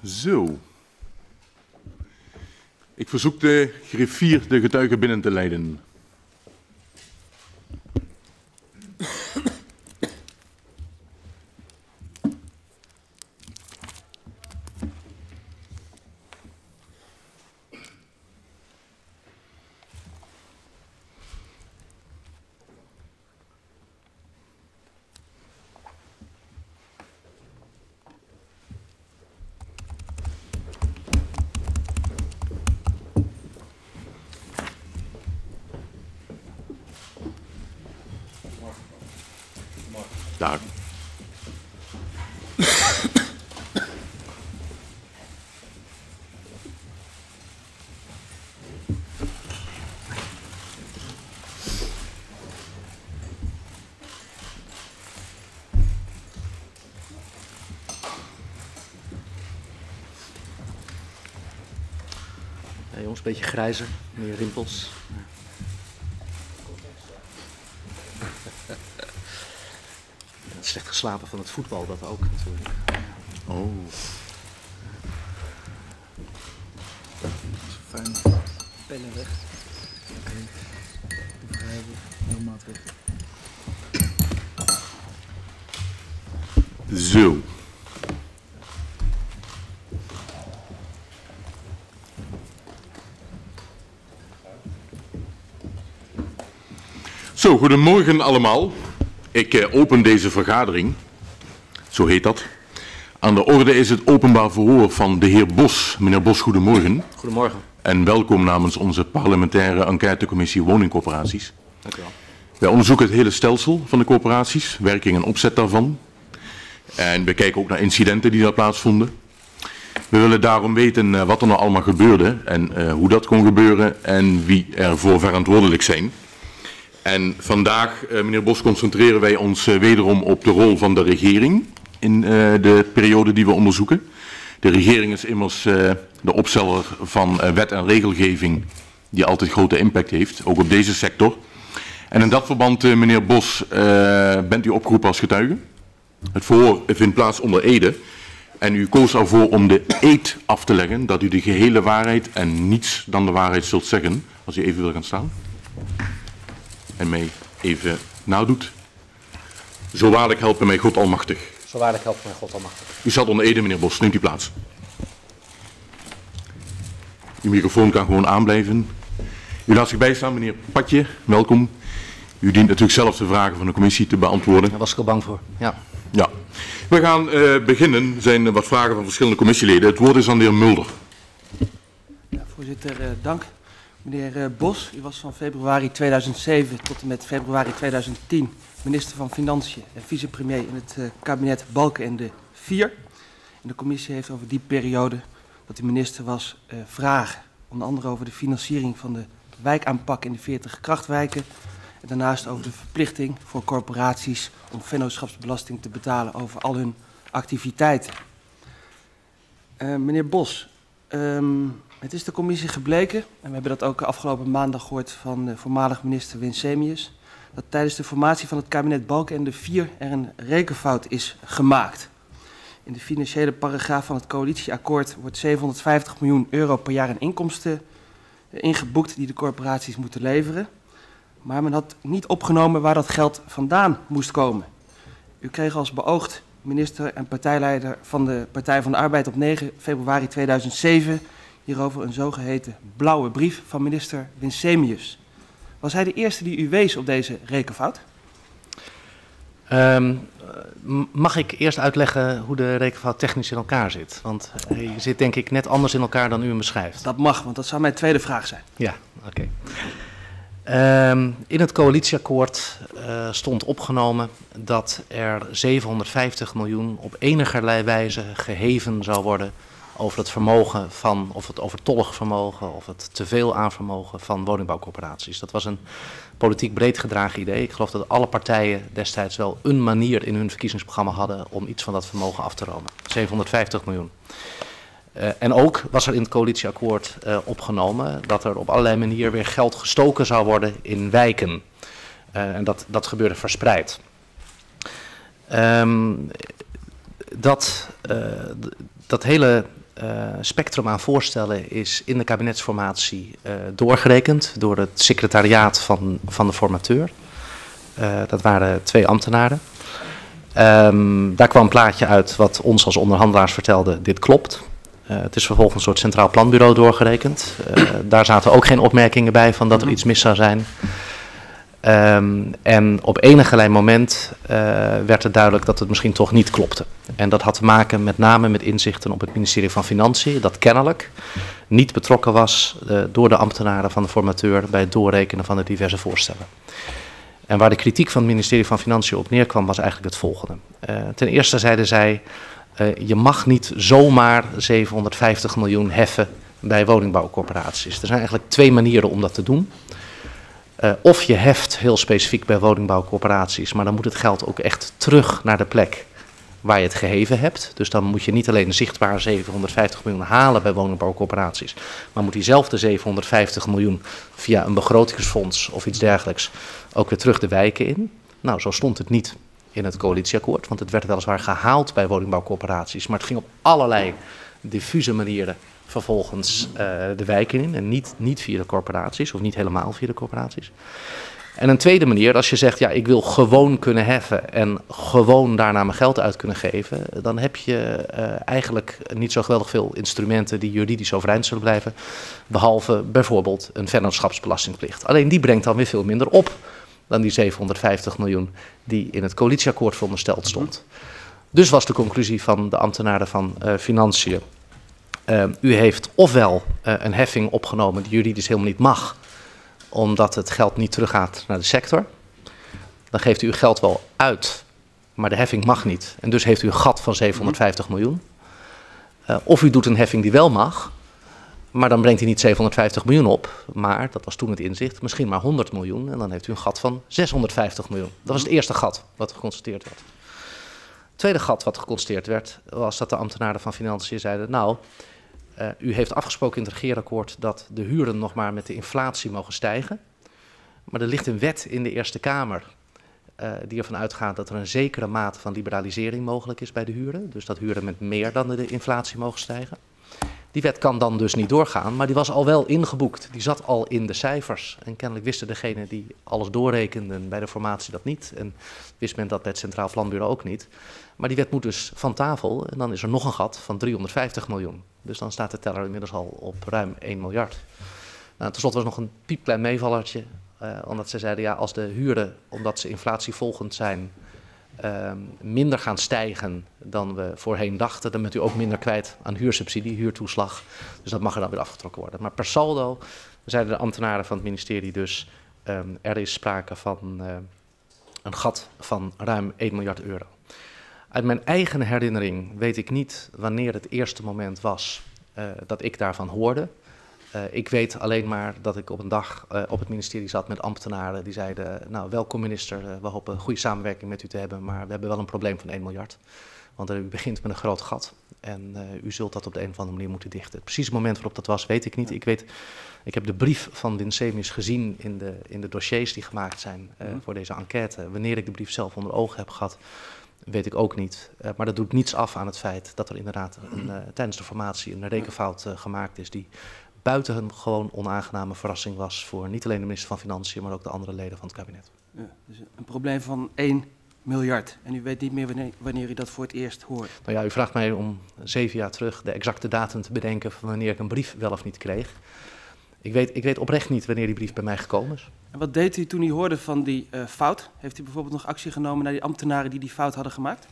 Zo. Ik verzoek de griffier de getuigen binnen te leiden. Daar. Ja, jongens, een beetje grijzer, meer rimpels. Slecht geslapen van het voetbal, dat ook natuurlijk. Oh. Fijn. Pennen weg. Oké. Begrijpen. Heel makkelijk. Zo. Zo, goedemorgen allemaal. Ik open deze vergadering, zo heet dat. Aan de orde is het openbaar verhoor van de heer Bos. Meneer Bos, goedemorgen. Goedemorgen. En welkom namens onze parlementaire enquêtecommissie woningcorporaties. Dank u wel. Wij onderzoeken het hele stelsel van de corporaties, werking en opzet daarvan. En we kijken ook naar incidenten die daar plaatsvonden. We willen daarom weten wat er nou allemaal gebeurde en hoe dat kon gebeuren en wie ervoor verantwoordelijk zijn. En vandaag, meneer Bos, concentreren wij ons wederom op de rol van de regering in de periode die we onderzoeken. De regering is immers de opsteller van wet en regelgeving die altijd grote impact heeft, ook op deze sector. En in dat verband, meneer Bos, bent u opgeroepen als getuige. Het verhoor vindt plaats onder ede en u koos ervoor om de eed af te leggen dat u de gehele waarheid en niets dan de waarheid zult zeggen. Als u even wil gaan staan. En mij even nadoet. Zo waarlijk helpen mij God Almachtig. Zo waarlijk helpen mij God Almachtig. U staat onder ede, meneer Bos. Neemt u plaats. Uw microfoon kan gewoon aanblijven. U laat zich bijstaan, meneer Patje. Welkom. U dient natuurlijk zelf de vragen van de commissie te beantwoorden. Daar was ik al bang voor. Ja. Ja. We gaan beginnen. Er zijn wat vragen van verschillende commissieleden. Het woord is aan de heer Mulder. Ja, voorzitter, dank. Meneer Bos, u was van februari 2007 tot en met februari 2010 minister van Financiën en vicepremier in het kabinet Balkenende 4. En de commissie heeft over die periode dat u minister was vragen. Onder andere over de financiering van de wijkaanpak in de 40 krachtwijken. En daarnaast over de verplichting voor corporaties om vennootschapsbelasting te betalen over al hun activiteiten. Meneer Bos, het is de commissie gebleken, en we hebben dat ook afgelopen maandag gehoord van voormalig minister Winsemius, dat tijdens de formatie van het kabinet Balkenende 4 er een rekenfout is gemaakt. In de financiële paragraaf van het coalitieakkoord wordt 750 miljoen euro per jaar in inkomsten ingeboekt die de corporaties moeten leveren. Maar men had niet opgenomen waar dat geld vandaan moest komen. U kreeg als beoogd minister en partijleider van de Partij van de Arbeid op 9 februari 2007... hierover een zogeheten blauwe brief van minister Winsemius. Was hij de eerste die u wees op deze rekenfout? Mag ik eerst uitleggen hoe de rekenfout technisch in elkaar zit? Want hij zit denk ik net anders in elkaar dan u hem beschrijft. Dat mag, want dat zou mijn tweede vraag zijn. Ja, oké. In het coalitieakkoord stond opgenomen dat er 750 miljoen op enigerlei wijze geheven zou worden over het vermogen van, of het overtollig vermogen, of het teveel aan vermogen van woningbouwcorporaties. Dat was een politiek breed gedragen idee. Ik geloof dat alle partijen destijds wel een manier in hun verkiezingsprogramma hadden om iets van dat vermogen af te romen. 750 miljoen. En ook was er in het coalitieakkoord opgenomen dat er op allerlei manieren weer geld gestoken zou worden in wijken. En dat gebeurde verspreid. Dat hele spectrum aan voorstellen is in de kabinetsformatie doorgerekend door het secretariaat van de formateur. Dat waren 2 ambtenaren. Daar kwam een plaatje uit wat ons als onderhandelaars vertelde, dit klopt. Het is vervolgens een soort centraal planbureau doorgerekend. Daar zaten ook geen opmerkingen bij van dat er iets mis zou zijn. En op enigerlei moment werd het duidelijk dat het misschien toch niet klopte. En dat had te maken met name met inzichten op het ministerie van Financiën, dat kennelijk niet betrokken was door de ambtenaren van de formateur bij het doorrekenen van de diverse voorstellen. En waar de kritiek van het ministerie van Financiën op neerkwam was eigenlijk het volgende. Ten eerste zeiden zij, je mag niet zomaar 750 miljoen heffen bij woningbouwcorporaties. Er zijn eigenlijk 2 manieren om dat te doen. Of je heft heel specifiek bij woningbouwcorporaties, maar dan moet het geld ook echt terug naar de plek waar je het geheven hebt. Dus dan moet je niet alleen zichtbaar 750 miljoen halen bij woningbouwcorporaties, maar moet diezelfde 750 miljoen via een begrotingsfonds of iets dergelijks ook weer terug de wijken in. Nou, zo stond het niet in het coalitieakkoord, want het werd weliswaar gehaald bij woningbouwcorporaties, maar het ging op allerlei diffuse manieren vervolgens de wijken in en niet via de corporaties of niet helemaal via de corporaties. En een tweede manier, als je zegt, ja, ik wil gewoon kunnen heffen en gewoon daarna mijn geld uit kunnen geven, dan heb je eigenlijk niet zo geweldig veel instrumenten die juridisch overeind zullen blijven, behalve bijvoorbeeld een vennootschapsbelastingplicht. Alleen die brengt dan weer veel minder op dan die 750 miljoen die in het coalitieakkoord verondersteld stond. Dus was de conclusie van de ambtenaren van Financiën, u heeft ofwel een heffing opgenomen die juridisch helemaal niet mag, omdat het geld niet teruggaat naar de sector. Dan geeft u uw geld wel uit, maar de heffing mag niet. En dus heeft u een gat van 750 miljoen. Of u doet een heffing die wel mag, maar dan brengt hij niet 750 miljoen op. Maar, dat was toen het inzicht, misschien maar 100 miljoen. En dan heeft u een gat van 650 miljoen. Dat was het eerste gat wat geconstateerd werd. Het tweede gat wat geconstateerd werd, was dat de ambtenaren van Financiën zeiden, nou, u heeft afgesproken in het regeerakkoord dat de huren nog maar met de inflatie mogen stijgen. Maar er ligt een wet in de Eerste Kamer die ervan uitgaat dat er een zekere mate van liberalisering mogelijk is bij de huren. Dus dat huren met meer dan de inflatie mogen stijgen. Die wet kan dan dus niet doorgaan, maar die was al wel ingeboekt. Die zat al in de cijfers. En kennelijk wisten degenen die alles doorrekenden bij de formatie dat niet. En wist men dat bij het Centraal Planbureau ook niet. Maar die wet moet dus van tafel en dan is er nog een gat van 350 miljoen. Dus dan staat de teller inmiddels al op ruim 1 miljard. Nou, ten slotte was nog een piepklein meevallertje. Omdat ze zeiden, ja, als de huren, omdat ze inflatievolgend zijn, minder gaan stijgen dan we voorheen dachten, dan bent u ook minder kwijt aan huursubsidie, huurtoeslag. Dus dat mag er dan weer afgetrokken worden. Maar per saldo zeiden de ambtenaren van het ministerie dus, er is sprake van een gat van ruim 1 miljard euro. Uit mijn eigen herinnering weet ik niet wanneer het eerste moment was dat ik daarvan hoorde. Ik weet alleen maar dat ik op een dag op het ministerie zat met ambtenaren die zeiden, nou, welkom minister, we hopen goede samenwerking met u te hebben, maar we hebben wel een probleem van 1 miljard. Want u begint met een groot gat en u zult dat op de een of andere manier moeten dichten. Het precieze moment waarop dat was, weet ik niet. Ik heb de brief van Winsemius gezien in de dossiers die gemaakt zijn voor deze enquête. Wanneer ik de brief zelf onder ogen heb gehad, weet ik ook niet. Maar dat doet niets af aan het feit dat er inderdaad tijdens de formatie een rekenfout gemaakt is die buitengewoon onaangename verrassing was voor niet alleen de minister van Financiën, maar ook de andere leden van het kabinet. Ja, dus een probleem van 1 miljard. En u weet niet meer wanneer u dat voor het eerst hoort. Nou ja, u vraagt mij om 7 jaar terug de exacte datum te bedenken van wanneer ik een brief wel of niet kreeg. Ik weet oprecht niet wanneer die brief bij mij gekomen is. En wat deed u toen u hoorde van die fout? Heeft u bijvoorbeeld nog actie genomen naar die ambtenaren die fout hadden gemaakt?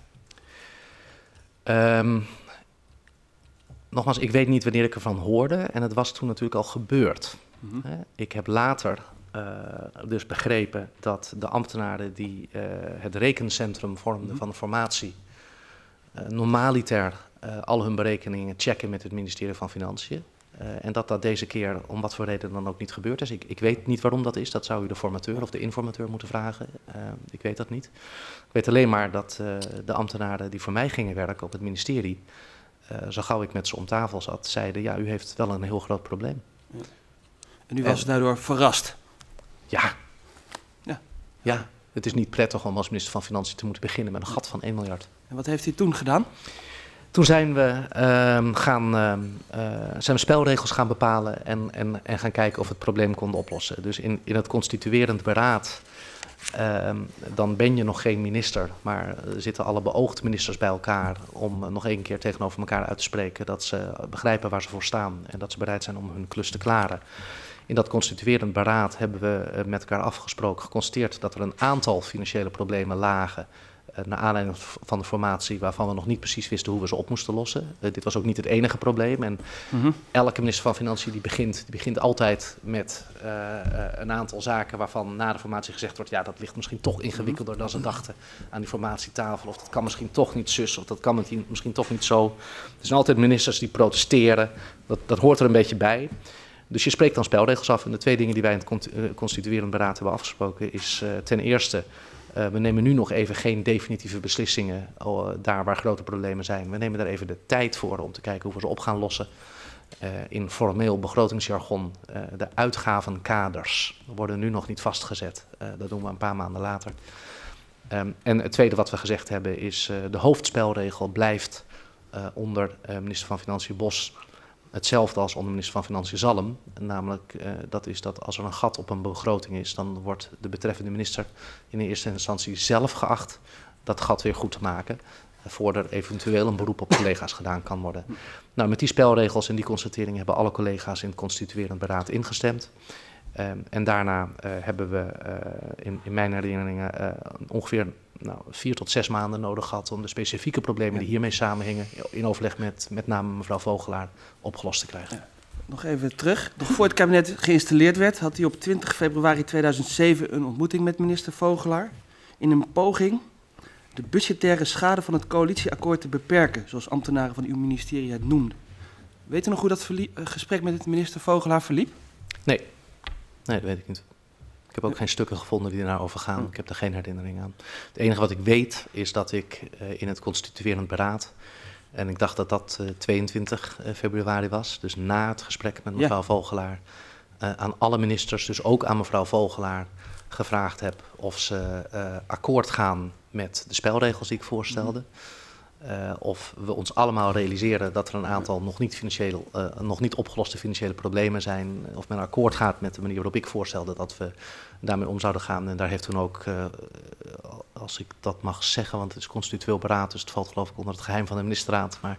Nogmaals, ik weet niet wanneer ik ervan hoorde en het was toen natuurlijk al gebeurd. Ik heb later dus begrepen dat de ambtenaren die het rekencentrum vormden van de formatie normaliter al hun berekeningen checken met het ministerie van Financiën. En dat deze keer om wat voor reden dan ook niet gebeurd is. Ik weet niet waarom dat is, dat zou u de formateur of de informateur moeten vragen. Ik weet dat niet. Ik weet alleen maar dat de ambtenaren die voor mij gingen werken op het ministerie, zo gauw ik met ze om tafel zat, zeiden, ja, u heeft wel een heel groot probleem. Ja. En u was daardoor verrast? Ja. Ja, het is niet prettig om als minister van Financiën te moeten beginnen met een gat van 1 miljard. En wat heeft u toen gedaan? Toen zijn we, zijn we spelregels gaan bepalen en gaan kijken of we het probleem konden oplossen. Dus in het constituerend beraad, dan ben je nog geen minister, maar er zitten alle beoogde ministers bij elkaar om nog één keer tegenover elkaar uit te spreken dat ze begrijpen waar ze voor staan en dat ze bereid zijn om hun klus te klaren. In dat constituerend beraad hebben we met elkaar afgesproken, geconstateerd dat er een aantal financiële problemen lagen. Naar aanleiding van de formatie waarvan we nog niet precies wisten hoe we ze op moesten lossen. Dit was ook niet het enige probleem. En elke minister van Financiën die begint altijd met een aantal zaken waarvan na de formatie gezegd wordt, ja, dat ligt misschien toch ingewikkelder dan ze dachten aan die formatietafel. Of dat kan misschien toch niet zus, of dat kan misschien toch niet zo. Er zijn altijd ministers die protesteren. Dat hoort er een beetje bij. Dus je spreekt dan spelregels af. En de twee dingen die wij in het constituerend beraad hebben afgesproken is ten eerste, we nemen nu nog even geen definitieve beslissingen daar waar grote problemen zijn. We nemen daar even de tijd voor om te kijken hoe we ze op gaan lossen. In formeel begrotingsjargon, de uitgavenkaders worden nu nog niet vastgezet. Dat doen we een paar maanden later. En het tweede wat we gezegd hebben is, de hoofdspelregel blijft onder minister van Financiën Bos hetzelfde als onder minister van Financiën Zalm. Namelijk, dat is dat als er een gat op een begroting is, dan wordt de betreffende minister in de eerste instantie zelf geacht dat gat weer goed te maken, voordat er eventueel een beroep op collega's gedaan kan worden. Nou, met die spelregels en die constatering hebben alle collega's in het constituerend beraad ingestemd. En daarna hebben we in mijn herinneringen ongeveer 4 tot 6 maanden nodig gehad om de specifieke problemen die hiermee samenhingen, in overleg met name mevrouw Vogelaar, opgelost te krijgen. Ja. Nog even terug. Nog voor het kabinet geïnstalleerd werd, had hij op 20 februari 2007 een ontmoeting met minister Vogelaar in een poging de budgettaire schade van het coalitieakkoord te beperken, zoals ambtenaren van uw ministerie het noemden. Weet u nog hoe dat gesprek met minister Vogelaar verliep? Nee, dat weet ik niet. Ik heb ook geen stukken gevonden die daarover gaan. Ik heb daar geen herinnering aan. Het enige wat ik weet is dat ik in het constituerend beraad, en ik dacht dat dat 22 februari was, dus na het gesprek met mevrouw Vogelaar, aan alle ministers, dus ook aan mevrouw Vogelaar, gevraagd heb of ze akkoord gaan met de spelregels die ik voorstelde. Of we ons allemaal realiseren dat er een aantal nog niet opgeloste financiële problemen zijn. Of men akkoord gaat met de manier waarop ik voorstelde dat we daarmee om zouden gaan. En daar heeft toen ook, als ik dat mag zeggen, want het is constitutioneel beraad, dus het valt geloof ik onder het geheim van de ministerraad. Maar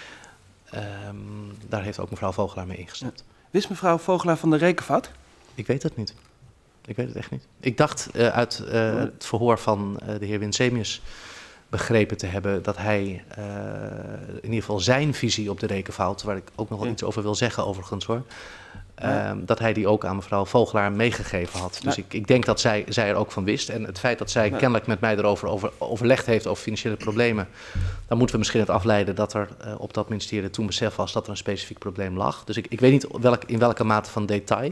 daar heeft ook mevrouw Vogelaar mee ingestemd. Wist mevrouw Vogelaar van de rekenfout? Ik weet het niet. Ik weet het echt niet. Ik dacht uit het verhoor van de heer Winsemius begrepen te hebben dat hij in ieder geval zijn visie op de rekenfout, waar ik ook nog wel iets over wil zeggen overigens hoor, dat hij die ook aan mevrouw Vogelaar meegegeven had. Dus ik denk dat zij er ook van wist. En het feit dat zij kennelijk met mij erover overlegd heeft over financiële problemen, dan moeten we misschien het afleiden dat er op dat ministerie toen besef was dat er een specifiek probleem lag. Dus ik weet niet in welke mate van detail.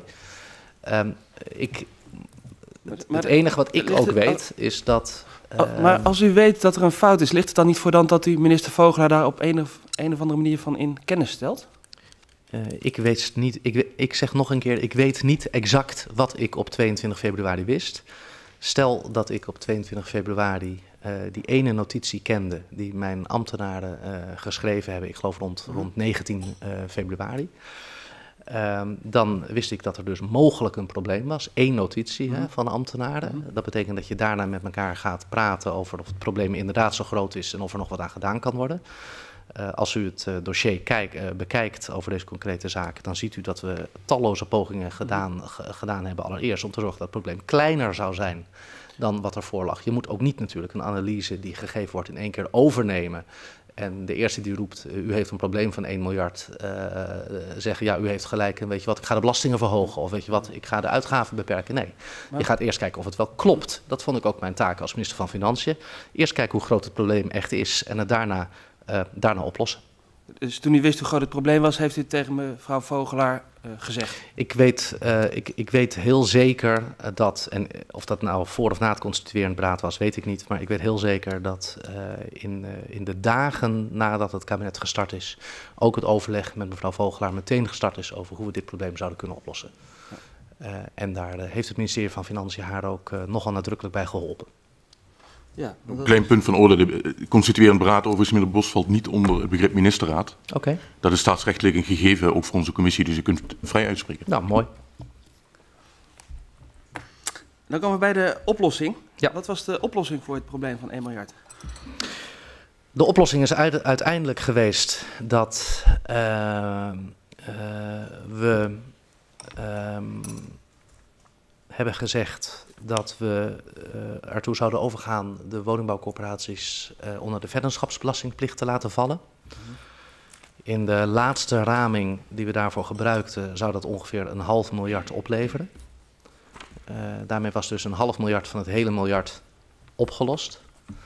Het enige wat ik ook weet is dat maar als u weet dat er een fout is, ligt het dan niet voor dan dat u minister Vogelaar daar op een of andere manier van in kennis stelt? Ik weet niet. Ik zeg nog een keer, ik weet niet exact wat ik op 22 februari wist. Stel dat ik op 22 februari die ene notitie kende die mijn ambtenaren geschreven hebben, ik geloof rond 19 februari. Dan wist ik dat er dus mogelijk een probleem was. 1 notitie van de ambtenaren. Dat betekent dat je daarna met elkaar gaat praten over of het probleem inderdaad zo groot is en of er nog wat aan gedaan kan worden. Als u het dossier bekijkt over deze concrete zaak, dan ziet u dat we talloze pogingen gedaan hebben allereerst om te zorgen dat het probleem kleiner zou zijn dan wat er voor lag. Je moet ook niet natuurlijk een analyse die gegeven wordt in één keer overnemen. En de eerste die roept, u heeft een probleem van 1 miljard, zeggen ja, u heeft gelijk en weet je wat, ik ga de belastingen verhogen of weet je wat, ik ga de uitgaven beperken. Nee, je gaat eerst kijken of het wel klopt. Dat vond ik ook mijn taak als minister van Financiën. Eerst kijken hoe groot het probleem echt is en het daarna oplossen. Dus toen u wist hoe groot het probleem was, heeft u tegen mevrouw Vogelaar gezegd? Ik weet heel zeker dat, en of dat nou voor of na het constituerend beraad was, weet ik niet. Maar ik weet heel zeker dat in de dagen nadat het kabinet gestart is, ook het overleg met mevrouw Vogelaar meteen gestart is over hoe we dit probleem zouden kunnen oplossen. En daar heeft het ministerie van Financiën haar ook nogal nadrukkelijk bij geholpen. Ja, Een klein punt van orde. De constituerend beraad over Middelbos valt niet onder het begrip ministerraad. Oké. Dat is staatsrechtelijk een gegeven, ook voor onze commissie, dus u kunt het vrij uitspreken. Nou, mooi. Dan komen we bij de oplossing. Ja. Wat was de oplossing voor het probleem van 1 miljard? De oplossing is uiteindelijk geweest dat we hebben gezegd dat we ertoe zouden overgaan de woningbouwcorporaties onder de vennootschapsbelastingplicht te laten vallen. In de laatste raming die we daarvoor gebruikten zou dat ongeveer 1,5 miljard opleveren. Daarmee was dus 1,5 miljard van het hele miljard opgelost.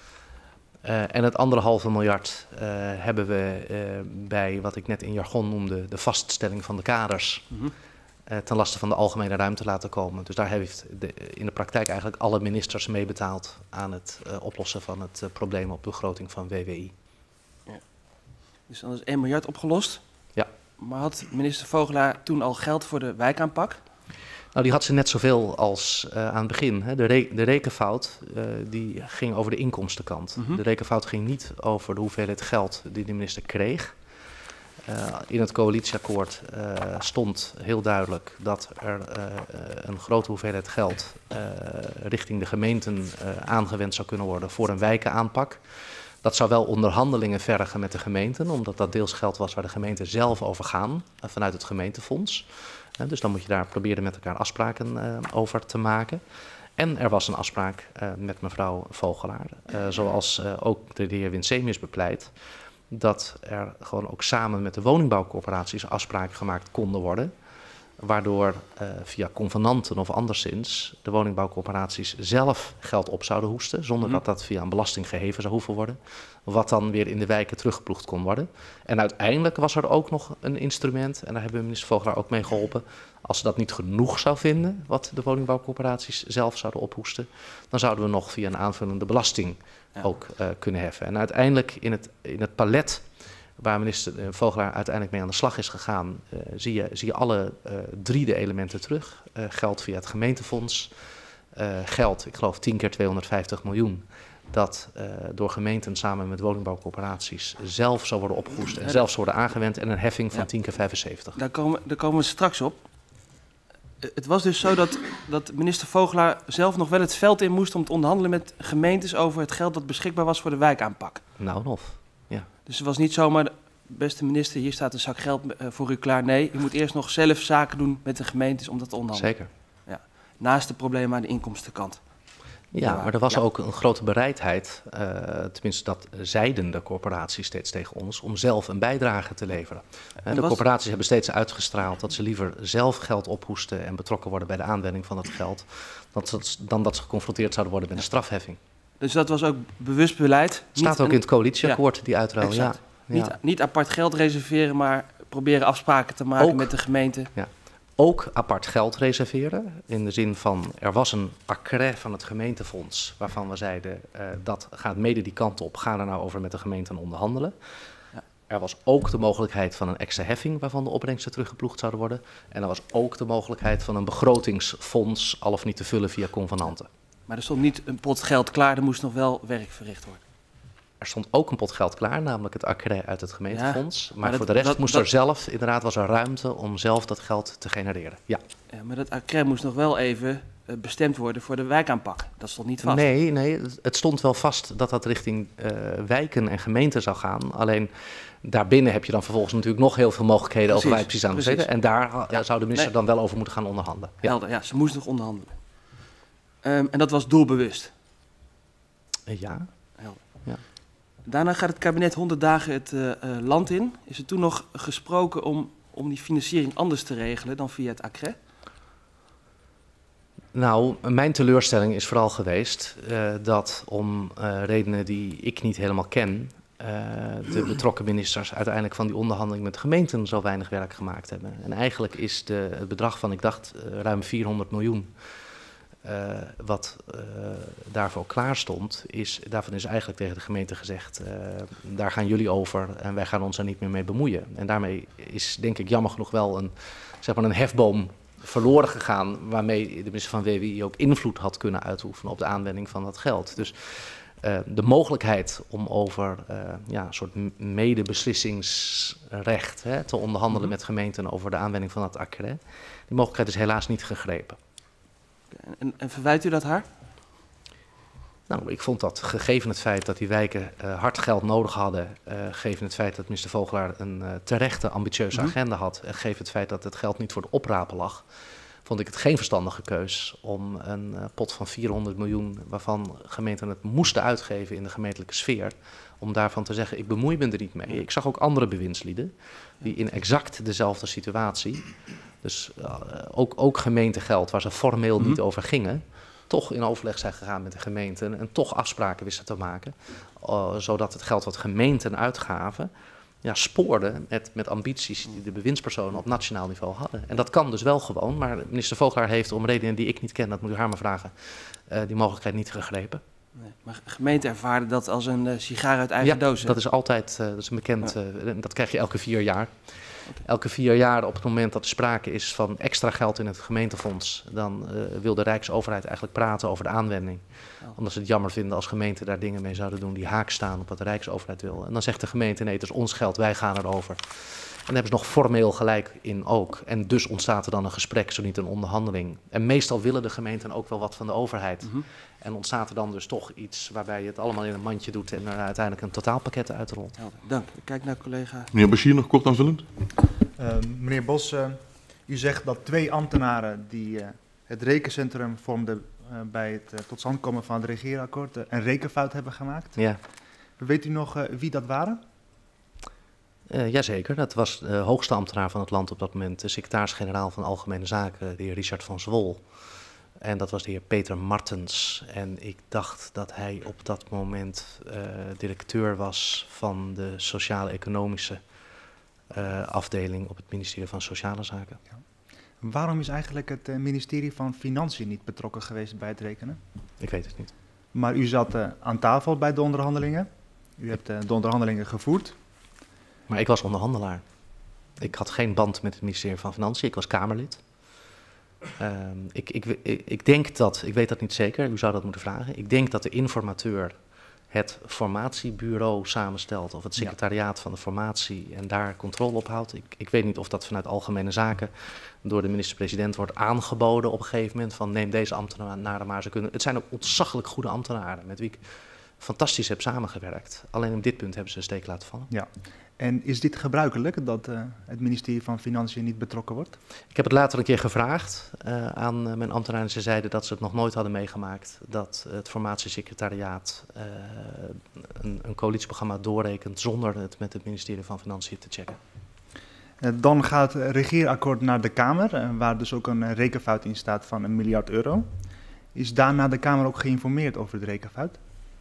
En het 1,5 miljard hebben we bij wat ik net in jargon noemde de vaststelling van de kaders ten laste van de algemene ruimte laten komen. Dus daar heeft in de praktijk eigenlijk alle ministers mee betaald aan het oplossen van het probleem op de begroting van WWI. Ja. Dus dan is 1 miljard opgelost. Ja. Maar had minister Vogelaar toen al geld voor de wijkaanpak? Nou, die had ze net zoveel als aan het begin. Hè. De rekenfout die ging over de inkomstenkant. De rekenfout ging niet over de hoeveelheid geld die de minister kreeg. In het coalitieakkoord stond heel duidelijk dat er een grote hoeveelheid geld richting de gemeenten aangewend zou kunnen worden voor een wijkenaanpak. Dat zou wel onderhandelingen vergen met de gemeenten, omdat dat deels geld was waar de gemeenten zelf over gaan vanuit het gemeentefonds. Dus dan moet je daar proberen met elkaar afspraken over te maken. En er was een afspraak met mevrouw Vogelaar, zoals ook de heer Winsemius bepleit, dat er gewoon ook samen met de woningbouwcorporaties afspraken gemaakt konden worden, waardoor via convenanten of anderszins de woningbouwcorporaties zelf geld op zouden hoesten, zonder dat dat via een belasting geheven zou hoeven worden, wat dan weer in de wijken teruggeploegd kon worden. En uiteindelijk was er ook nog een instrument, en daar hebben we minister Vogelaar ook mee geholpen, als ze dat niet genoeg zou vinden, wat de woningbouwcorporaties zelf zouden ophoesten, dan zouden we nog via een aanvullende belasting ook kunnen heffen. En uiteindelijk in het palet waar minister Vogelaar uiteindelijk mee aan de slag is gegaan, zie je alle 3 de elementen terug. Geld via het gemeentefonds, geld, ik geloof 10 keer 250 miljoen, dat door gemeenten samen met woningbouwcorporaties zelf zou worden opgehoest en zelfs worden aangewend, en een heffing van 10 keer 75. Daar komen we straks op. Het was dus zo dat minister Vogelaar zelf nog wel het veld in moest om te onderhandelen met gemeentes over het geld dat beschikbaar was voor de wijkaanpak. Nou, of. Ja. Dus het was niet zomaar, beste minister, hier staat een zak geld voor u klaar. Nee, u moet eerst nog zelf zaken doen met de gemeentes om dat te onderhandelen. Zeker. Ja. Naast de problemen aan de inkomstenkant. Ja, maar er was ook een grote bereidheid, tenminste dat zeiden de corporaties steeds tegen ons, om zelf een bijdrage te leveren. De corporaties hebben steeds uitgestraald dat ze liever zelf geld ophoesten en betrokken worden bij de aanwending van dat geld, dan dat ze geconfronteerd zouden worden met een strafheffing. Dus dat was ook bewust beleid? Staat ook in het coalitieakkoord, die uitruil. Exact. Ja. Niet apart geld reserveren, maar proberen afspraken te maken met de gemeente. Ja. Ook apart geld reserveren, in de zin van er was een accret van het gemeentefonds waarvan we zeiden dat gaat mede die kant op, ga er nou over met de gemeente aan onderhandelen. Ja. Er was ook de mogelijkheid van een extra heffing waarvan de opbrengsten teruggeploegd zouden worden. En er was ook de mogelijkheid van een begrotingsfonds al of niet te vullen via convenanten. Maar er stond niet een pot geld klaar, er moest nog wel werk verricht worden. Er stond ook een pot geld klaar, namelijk het accret uit het gemeentefonds. Ja, maar voor de rest moest er zelf, inderdaad was er ruimte om zelf dat geld te genereren. Ja. Ja, maar dat accret moest nog wel even bestemd worden voor de wijkaanpak. Dat stond niet vast. Nee, het stond wel vast dat dat richting wijken en gemeenten zou gaan. Alleen daarbinnen heb je dan vervolgens natuurlijk nog heel veel mogelijkheden over waar je precies aan moet zitten. En daar zou de minister dan wel over moeten gaan onderhandelen. Ja. Helder, ja, ze moest nog onderhandelen. En dat was doelbewust. Ja. Helder. Ja. Daarna gaat het kabinet 100 dagen het land in. Is er toen nog gesproken om die financiering anders te regelen dan via het accret? Nou, mijn teleurstelling is vooral geweest dat om redenen die ik niet helemaal ken, de betrokken ministers uiteindelijk van die onderhandeling met de gemeenten zo weinig werk gemaakt hebben. En eigenlijk is het bedrag van, ik dacht, ruim 400 miljoen... wat daarvoor klaar stond, daarvan is eigenlijk tegen de gemeente gezegd, daar gaan jullie over en wij gaan ons er niet meer mee bemoeien. En daarmee is denk ik jammer genoeg wel een hefboom verloren gegaan, waarmee de minister van WWI ook invloed had kunnen uitoefenen op de aanwending van dat geld. Dus De mogelijkheid om over een soort medebeslissingsrecht te onderhandelen met gemeenten over de aanwending van dat accret, die mogelijkheid is helaas niet gegrepen. En verwijt u dat haar? Nou, ik vond dat gegeven het feit dat die wijken hard geld nodig hadden, gegeven het feit dat minister Vogelaar een terechte ambitieuze agenda had, en gegeven het feit dat het geld niet voor de oprapen lag, vond ik het geen verstandige keus om een pot van 400 miljoen, waarvan gemeenten het moesten uitgeven in de gemeentelijke sfeer, om daarvan te zeggen, ik bemoei me er niet mee. Ik zag ook andere bewindslieden die in exact dezelfde situatie, dus ook gemeentegeld waar ze formeel niet over gingen, toch in overleg zijn gegaan met de gemeenten en toch afspraken wisten te maken, zodat het geld wat gemeenten uitgaven, spoorde met ambities die de bewindspersonen op nationaal niveau hadden. En dat kan dus wel gewoon, maar minister Vogelaar heeft om redenen die ik niet ken, dat moet u haar maar vragen, die mogelijkheid niet gegrepen. Nee, maar gemeenten ervaren dat als een sigaar uit eigen doos. Dat is altijd, dat is een bekend, dat krijg je elke 4 jaar. Okay. Elke 4 jaar op het moment dat er sprake is van extra geld in het gemeentefonds, dan wil de Rijksoverheid eigenlijk praten over de aanwending. Omdat ze het jammer vinden als gemeenten daar dingen mee zouden doen die haak staan op wat de Rijksoverheid wil. En dan zegt de gemeente, nee, het is ons geld, wij gaan erover. En daar hebben ze nog formeel gelijk in ook. En dus ontstaat er dan een gesprek, zo niet een onderhandeling. En meestal willen de gemeenten ook wel wat van de overheid. En ontstaat er dan dus toch iets waarbij je het allemaal in een mandje doet en er uiteindelijk een totaalpakket uitrolt. Dank. Ik kijk naar collega. Meneer Bashir, nog kort aanvullend. Meneer Bos, u zegt dat 2 ambtenaren die het rekencentrum vormden bij het tot stand komen van het regeerakkoord een rekenfout hebben gemaakt. Ja. Weet u nog wie dat waren? Jazeker, dat was de hoogste ambtenaar van het land op dat moment, de secretaris-generaal van Algemene Zaken, de heer Richard van Zwol. En dat was de heer Peter Martens. En ik dacht dat hij op dat moment directeur was van de sociaal-economische afdeling op het ministerie van Sociale Zaken. Ja. Waarom is eigenlijk het ministerie van Financiën niet betrokken geweest bij het rekenen? Ik weet het niet. Maar u zat aan tafel bij de onderhandelingen. U hebt de onderhandelingen gevoerd. Maar ik was onderhandelaar. Ik had geen band met het ministerie van Financiën. Ik was Kamerlid. Ik denk dat, ik weet dat niet zeker, u zou dat moeten vragen. Ik denk dat de informateur het formatiebureau samenstelt of het secretariaat van de formatie en daar controle op houdt. Ik weet niet of dat vanuit Algemene Zaken door de minister-president wordt aangeboden op een gegeven moment van neem deze ambtenaren maar. Het zijn ook ontzaglijk goede ambtenaren met wie ik fantastisch heb samengewerkt. Alleen op dit punt hebben ze een steek laten vallen. Ja. En is dit gebruikelijk dat het ministerie van Financiën niet betrokken wordt? Ik heb het later een keer gevraagd aan mijn ambtenaren. Ze zeiden dat ze het nog nooit hadden meegemaakt dat het formatiesecretariaat een coalitieprogramma doorrekent zonder het met het ministerie van Financiën te checken. Dan gaat het regeerakkoord naar de Kamer, waar dus ook een rekenfout in staat van €1 miljard. Is daarna de Kamer ook geïnformeerd over de rekenfout?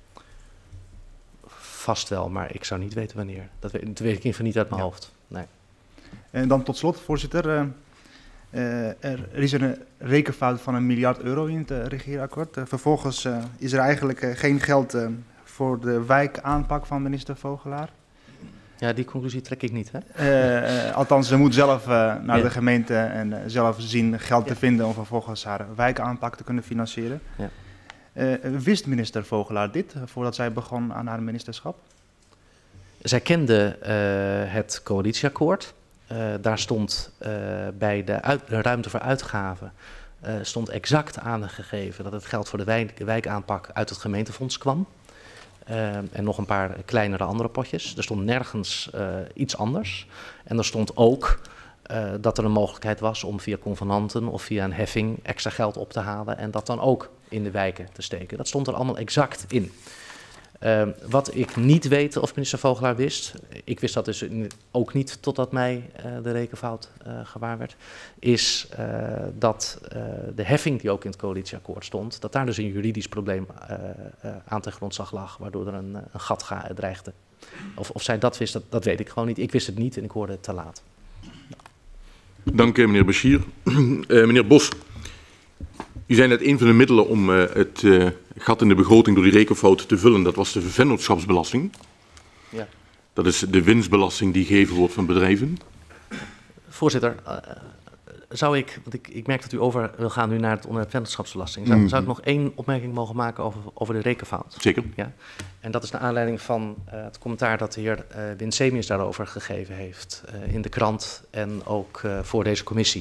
Vast wel, maar ik zou niet weten wanneer. Dat weet ik in ieder geval niet uit mijn hoofd. Nee. En dan tot slot, voorzitter. Er is een rekenfout van €1 miljard in het regeerakkoord. Vervolgens is er eigenlijk geen geld voor de wijkaanpak van minister Vogelaar. Ja, die conclusie trek ik niet, hè? Althans, ze moet zelf naar de gemeente en zelf zien geld te vinden om vervolgens haar wijkaanpak te kunnen financieren. Ja. Wist minister Vogelaar dit voordat zij begon aan haar ministerschap? Zij kende het coalitieakkoord. Daar stond bij de ruimte voor uitgaven stond exact aangegeven dat het geld voor de wijkaanpak uit het gemeentefonds kwam. En nog een paar kleinere andere potjes. Er stond nergens iets anders. En er stond ook dat er een mogelijkheid was om via convenanten of via een heffing extra geld op te halen en dat dan ook in de wijken te steken. Dat stond er allemaal exact in. Wat ik niet weet of minister Vogelaar wist, ik wist dat dus ook niet totdat mij de rekenfout gewaar werd, is dat de heffing die ook in het coalitieakkoord stond, dat daar dus een juridisch probleem aan ten grondslag lag, waardoor er een gat dreigde. Of zij dat wist, dat weet ik gewoon niet. Ik wist het niet en ik hoorde het te laat. Dank meneer Bashir. Meneer Bos, u zei net een van de middelen om het gat in de begroting door die rekenfout te vullen, dat was de vennootschapsbelasting. Ja. Dat is de winstbelasting die gegeven wordt van bedrijven. Voorzitter, zou ik, want ik merk dat u over wil gaan nu naar het onderwerp vennootschapsbelasting. Zou ik nog 1 opmerking mogen maken over de rekenfout? Zeker. Ja. En dat is naar aanleiding van het commentaar dat de heer Winsemius daarover gegeven heeft in de krant en ook voor deze commissie.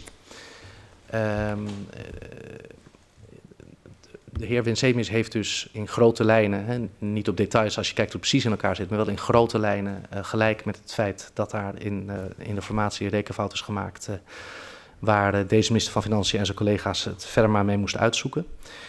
De heer Winsemius heeft dus in grote lijnen, hè, niet op details als je kijkt hoe het precies in elkaar zit, maar wel in grote lijnen gelijk met het feit dat daar in de formatie een rekenfout is gemaakt, waar deze minister van Financiën en zijn collega's het verder maar mee moesten uitzoeken.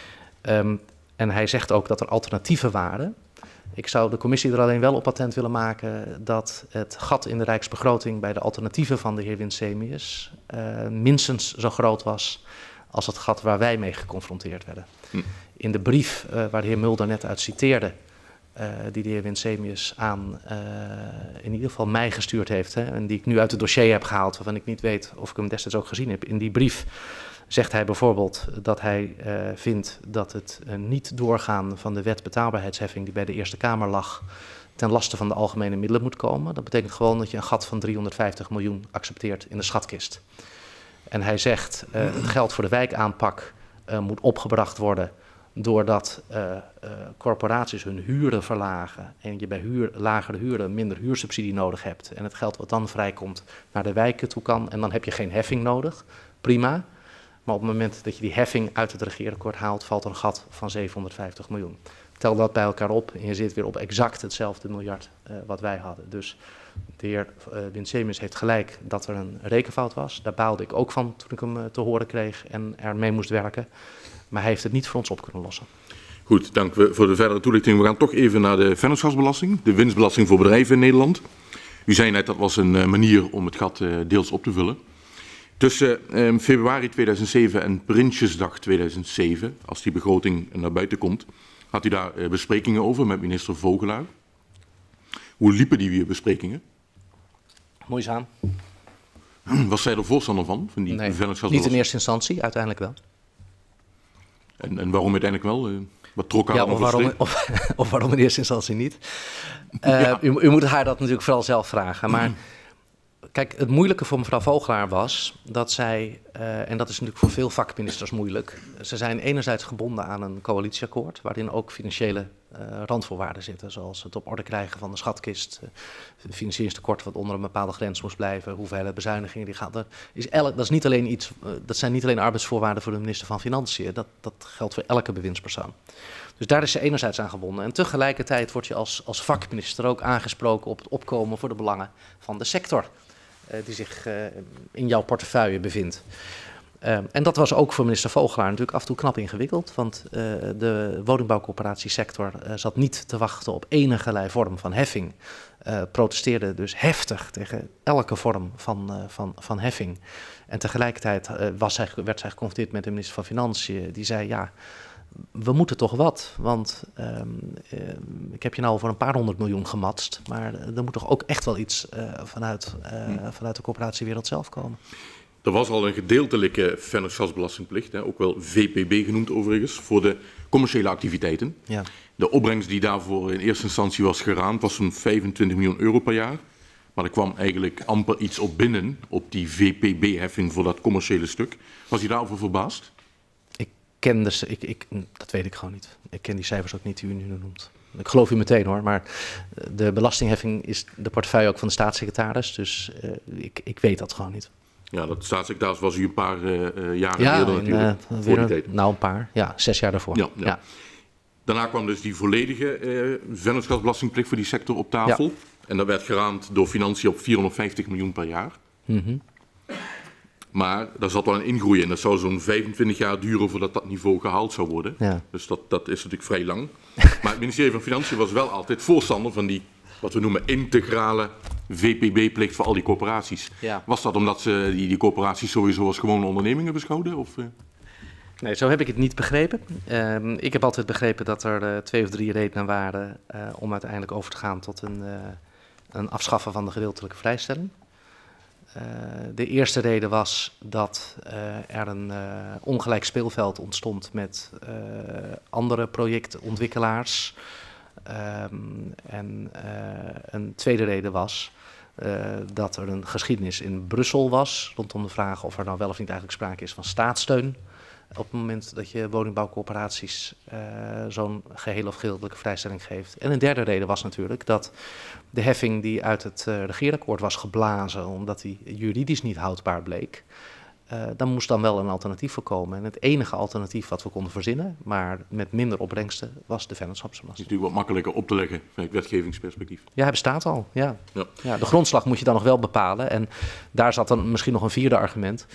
En hij zegt ook dat er alternatieven waren. Ik zou de commissie er alleen wel op attent willen maken dat het gat in de rijksbegroting bij de alternatieven van de heer Winsemius minstens zo groot was als het gat waar wij mee geconfronteerd werden. In de brief waar de heer Mulder net uit citeerde, die de heer Winsemius aan in ieder geval mij gestuurd heeft, hè, en die ik nu uit het dossier heb gehaald, waarvan ik niet weet of ik hem destijds ook gezien heb. In die brief zegt hij bijvoorbeeld dat hij vindt dat het niet doorgaan van de wet betaalbaarheidsheffing die bij de Eerste Kamer lag ten laste van de algemene middelen moet komen. Dat betekent gewoon dat je een gat van 350 miljoen accepteert in de schatkist. En hij zegt het geld voor de wijkaanpak moet opgebracht worden doordat corporaties hun huren verlagen en je bij lagere huren minder huursubsidie nodig hebt. En het geld wat dan vrijkomt naar de wijken toe kan en dan heb je geen heffing nodig. Prima. Maar op het moment dat je die heffing uit het regeerakkoord haalt, valt er een gat van 750 miljoen. Tel dat bij elkaar op en je zit weer op exact hetzelfde miljard wat wij hadden. Dus de heer Winsemius heeft gelijk dat er een rekenfout was. Daar baalde ik ook van toen ik hem te horen kreeg en ermee moest werken. Maar hij heeft het niet voor ons op kunnen lossen. Goed, dank voor de verdere toelichting. We gaan toch even naar de vennootschapsbelasting, de winstbelasting voor bedrijven in Nederland. U zei net dat was een manier om het gat deels op te vullen. Tussen februari 2007 en Prinsjesdag 2007, als die begroting naar buiten komt, had u daar besprekingen over met minister Vogelaar. Hoe liepen die besprekingen? Moeizaam. Was zij er voorstander van die vennootschapsbelasting? Niet in eerste instantie, uiteindelijk wel. En waarom uiteindelijk wel? Wat trok haar allemaal voor of waarom in eerste instantie niet? U moet haar dat natuurlijk vooral zelf vragen. Maar kijk, het moeilijke voor mevrouw Vogelaar was dat zij, en dat is natuurlijk voor veel vakministers moeilijk, ze zijn enerzijds gebonden aan een coalitieakkoord, waarin ook financiële randvoorwaarden zitten, zoals het op orde krijgen van de schatkist, het financieringstekort wat onder een bepaalde grens moest blijven, hoeveelheid bezuinigingen die gaan. Dat is niet alleen iets, dat zijn niet alleen arbeidsvoorwaarden voor de minister van Financiën, dat geldt voor elke bewindspersoon. Dus daar is ze enerzijds aan gebonden. En tegelijkertijd word je als vakminister ook aangesproken op het opkomen voor de belangen van de sector die zich in jouw portefeuille bevindt. En dat was ook voor minister Vogelaar natuurlijk af en toe knap ingewikkeld, want de woningbouwcoöperatiesector zat niet te wachten op enige vorm van heffing. Protesteerde dus heftig tegen elke vorm van heffing. En tegelijkertijd werd zij geconfronteerd met de minister van Financiën, die zei, ja, we moeten toch wat, want ik heb je nou voor een paar 100 miljoen gematst, maar er moet toch ook echt wel iets vanuit de coöperatiewereld zelf komen. Er was al een gedeeltelijke vennootschapsbelastingplicht, ook wel VPB genoemd overigens, voor de commerciële activiteiten. Ja. De opbrengst die daarvoor in eerste instantie was geraamd was zo'n 25 miljoen euro per jaar. Maar er kwam eigenlijk amper iets op binnen op die VPB-heffing voor dat commerciële stuk. Was u daarover verbaasd? Dat weet ik gewoon niet. Ik ken die cijfers ook niet die u nu noemt. Ik geloof u meteen hoor, maar de belastingheffing is de portefeuille ook van de staatssecretaris, dus ik weet dat gewoon niet. Ja, dat staatssecretaris was u een paar jaren eerder natuurlijk. Voor die tijd. Nou, een paar. Ja, 6 jaar daarvoor. Ja. Daarna kwam dus die volledige vennootschapsbelastingplicht voor die sector op tafel. Ja. En dat werd geraamd door Financiën op 450 miljoen per jaar. Mm-hmm. Maar daar zat wel een ingroei in. Dat zou zo'n 25 jaar duren voordat dat niveau gehaald zou worden. Ja. Dus dat is natuurlijk vrij lang. Maar het ministerie van Financiën was wel altijd voorstander van die, wat we noemen, integrale VPB-plicht voor al die corporaties. Ja. Was dat omdat ze die corporaties sowieso als gewone ondernemingen beschouwden? Of? Nee, zo heb ik het niet begrepen. Ik heb altijd begrepen dat er 2 of 3 redenen waren om uiteindelijk over te gaan tot een afschaffen van de gedeeltelijke vrijstelling. De eerste reden was dat er een ongelijk speelveld ontstond met andere projectontwikkelaars. En een tweede reden was dat er een geschiedenis in Brussel was rondom de vraag of er nou wel of niet eigenlijk sprake is van staatssteun op het moment dat je woningbouwcorporaties zo'n geheel of gedeeltelijke vrijstelling geeft. En een derde reden was natuurlijk dat de heffing die uit het regeerakkoord was geblazen, omdat die juridisch niet houdbaar bleek, dan moest dan wel een alternatief voor komen. En het enige alternatief wat we konden verzinnen, maar met minder opbrengsten, was de vennootschapsbelasting. Het is natuurlijk wat makkelijker op te leggen vanuit wetgevingsperspectief. Ja, hij bestaat al, ja. Ja. Ja, de grondslag moet je dan nog wel bepalen. En daar zat dan misschien nog een vierde argument.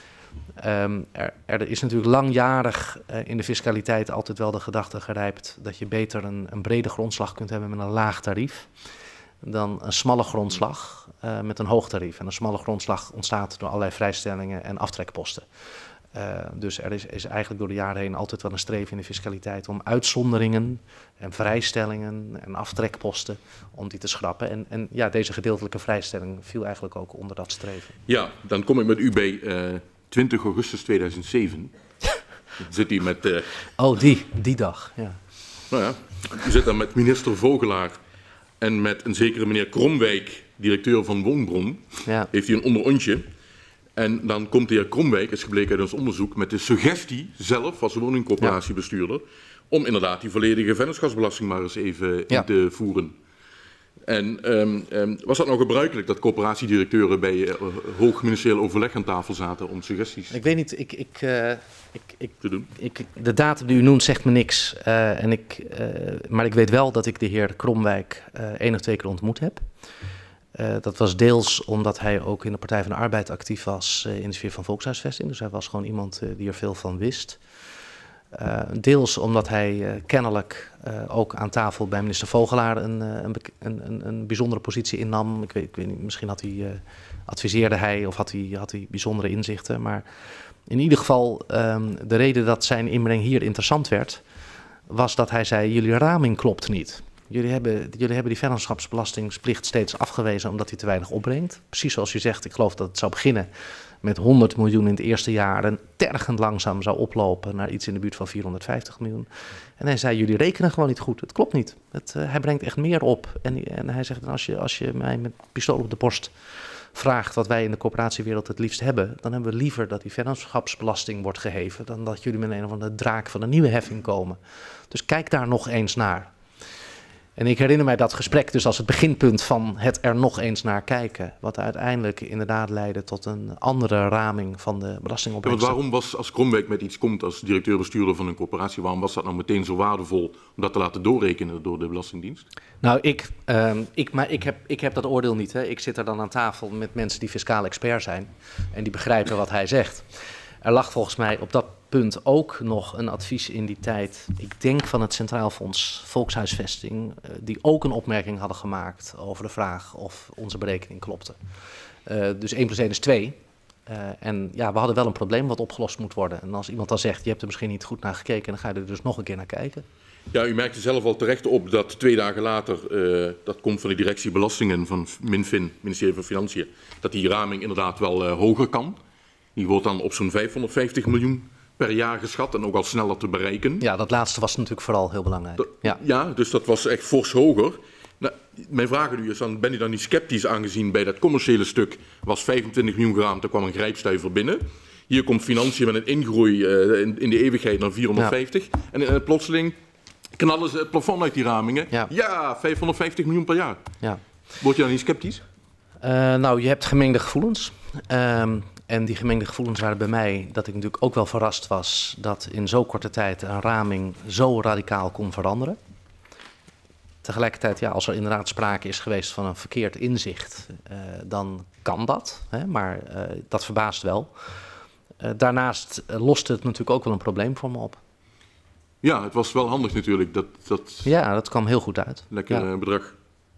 Er is natuurlijk langjarig in de fiscaliteit altijd wel de gedachte gerijpt dat je beter een brede grondslag kunt hebben met een laag tarief dan een smalle grondslag met een hoog tarief. En een smalle grondslag ontstaat door allerlei vrijstellingen en aftrekposten. Dus er is eigenlijk door de jaren heen altijd wel een streven in de fiscaliteit om uitzonderingen en vrijstellingen en aftrekposten om die te schrappen. En ja, deze gedeeltelijke vrijstelling viel eigenlijk ook onder dat streven. Ja, dan kom ik met u bij 20 augustus 2007. Dan zit u met... Oh, die dag, ja. Nou ja, u zit dan met minister Vogelaar en met een zekere meneer Kromwijk, directeur van Woonbron. Ja. Heeft hij een onderontje. En dan komt de heer Kromwijk, is gebleken uit ons onderzoek, met de suggestie zelf als woningcorporatiebestuurder om inderdaad die volledige vennootschapsbelasting maar eens even in te voeren. En was dat nou gebruikelijk dat corporatiedirecteuren bij hoog ministerieel overleg aan tafel zaten om suggesties Ik weet niet, te doen? de datum die u noemt zegt me niks. Maar ik weet wel dat ik de heer Kromwijk 1 of 2 keer ontmoet heb. Dat was deels omdat hij ook in de Partij van de Arbeid actief was in de sfeer van volkshuisvesting. Dus hij was gewoon iemand die er veel van wist. Deels omdat hij kennelijk ook aan tafel bij minister Vogelaar een bijzondere positie innam. Ik weet niet, misschien adviseerde hij of had hij bijzondere inzichten. Maar in ieder geval, de reden dat zijn inbreng hier interessant werd, was dat hij zei, jullie raming klopt niet. Jullie hebben die vennootschapsbelastingsplicht steeds afgewezen omdat die te weinig opbrengt. Precies zoals u zegt, ik geloof dat het zou beginnen met 100 miljoen in het eerste jaar en tergend langzaam zou oplopen naar iets in de buurt van 450 miljoen. En hij zei, jullie rekenen gewoon niet goed. Het klopt niet. Hij brengt echt meer op. En hij zegt, als je mij met pistool op de borst vraagt wat wij in de corporatiewereld het liefst hebben, dan hebben we liever dat die vennootschapsbelasting wordt geheven dan dat jullie met een of andere draak van een nieuwe heffing komen. Dus kijk daar nog eens naar. En ik herinner mij dat gesprek dus als het beginpunt van het er nog eens naar kijken. Wat uiteindelijk inderdaad leidde tot een andere raming van de belastingopbrengsten. Ja, want waarom was, als Kromwijk met iets komt als directeur-bestuurder van een corporatie, waarom was dat nou meteen zo waardevol om dat te laten doorrekenen door de Belastingdienst? Nou, ik heb dat oordeel niet. Hè. Ik zit er dan aan tafel met mensen die fiscaal expert zijn en die begrijpen wat hij zegt. Er lag volgens mij op dat punt ook nog een advies in die tijd, ik denk van het Centraal Fonds Volkshuisvesting, die ook een opmerking hadden gemaakt over de vraag of onze berekening klopte. Dus 1 + 1 is 2. En ja, we hadden wel een probleem wat opgelost moet worden. En als iemand dan zegt, je hebt er misschien niet goed naar gekeken, dan ga je er dus nog een keer naar kijken. Ja, u merkte zelf al terecht op dat 2 dagen later, dat komt van de directie Belastingen van Minfin, ministerie van Financiën, dat die raming inderdaad wel hoger kan. Die wordt dan op zo'n 550 miljoen per jaar geschat en ook al sneller te bereiken. Ja, dat laatste was natuurlijk vooral heel belangrijk. Ja, dus dat was echt fors hoger. Nou, mijn vraag aan u is dan, ben u dan niet sceptisch aangezien bij dat commerciële stuk was 25 miljoen geraamd, er kwam een grijpstuiver binnen. Hier komt financiën met een ingroei in de eeuwigheid naar 450. Ja. En plotseling knallen ze het plafond uit die ramingen. Ja, 550 miljoen per jaar. Ja. Word je dan niet sceptisch? Nou, je hebt gemengde gevoelens. En die gemengde gevoelens waren bij mij dat ik natuurlijk ook wel verrast was dat in zo korte tijd een raming zo radicaal kon veranderen. Tegelijkertijd, ja, als er inderdaad sprake is geweest van een verkeerd inzicht, dan kan dat. Hè, maar dat verbaast wel. Daarnaast loste het natuurlijk ook wel een probleem voor me op. Ja, het was wel handig natuurlijk. Ja, dat kwam heel goed uit. Lekker bedrag.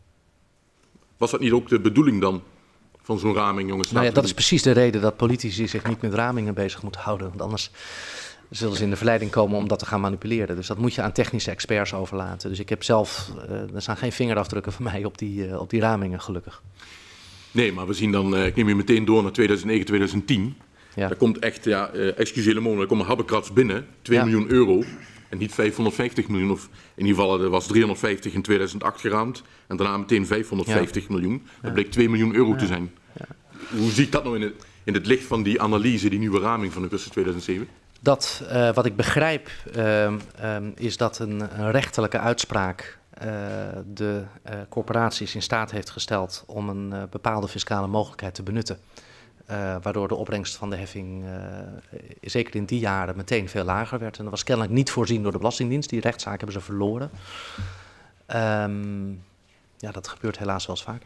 Was dat niet ook de bedoeling dan? Van zo'n raming, jongens. Nou ja, dat is precies de reden dat politici zich niet met ramingen bezig moeten houden. Want anders zullen ze in de verleiding komen om dat te gaan manipuleren. Dus dat moet je aan technische experts overlaten. Dus ik heb zelf, er staan geen vingerafdrukken van mij op die ramingen, gelukkig. Nee, maar we zien dan, ik neem je meteen door naar 2009, 2010. Ja. Daar komt echt, excuseer le mot, er komen habbekrats binnen, 2 miljoen euro. En niet 550 miljoen, of in ieder geval er was 350 in 2008 geraamd en daarna meteen 550 miljoen. Dat bleek 2 miljoen euro te zijn. Ja. Hoe zie ik dat nou in het licht van die analyse, die nieuwe raming van augustus 2007? Dat, wat ik begrijp is dat een rechterlijke uitspraak de corporaties in staat heeft gesteld om een bepaalde fiscale mogelijkheid te benutten. Waardoor de opbrengst van de heffing zeker in die jaren meteen veel lager werd. En dat was kennelijk niet voorzien door de Belastingdienst. Die rechtszaak hebben ze verloren. Ja, dat gebeurt helaas wel eens vaker.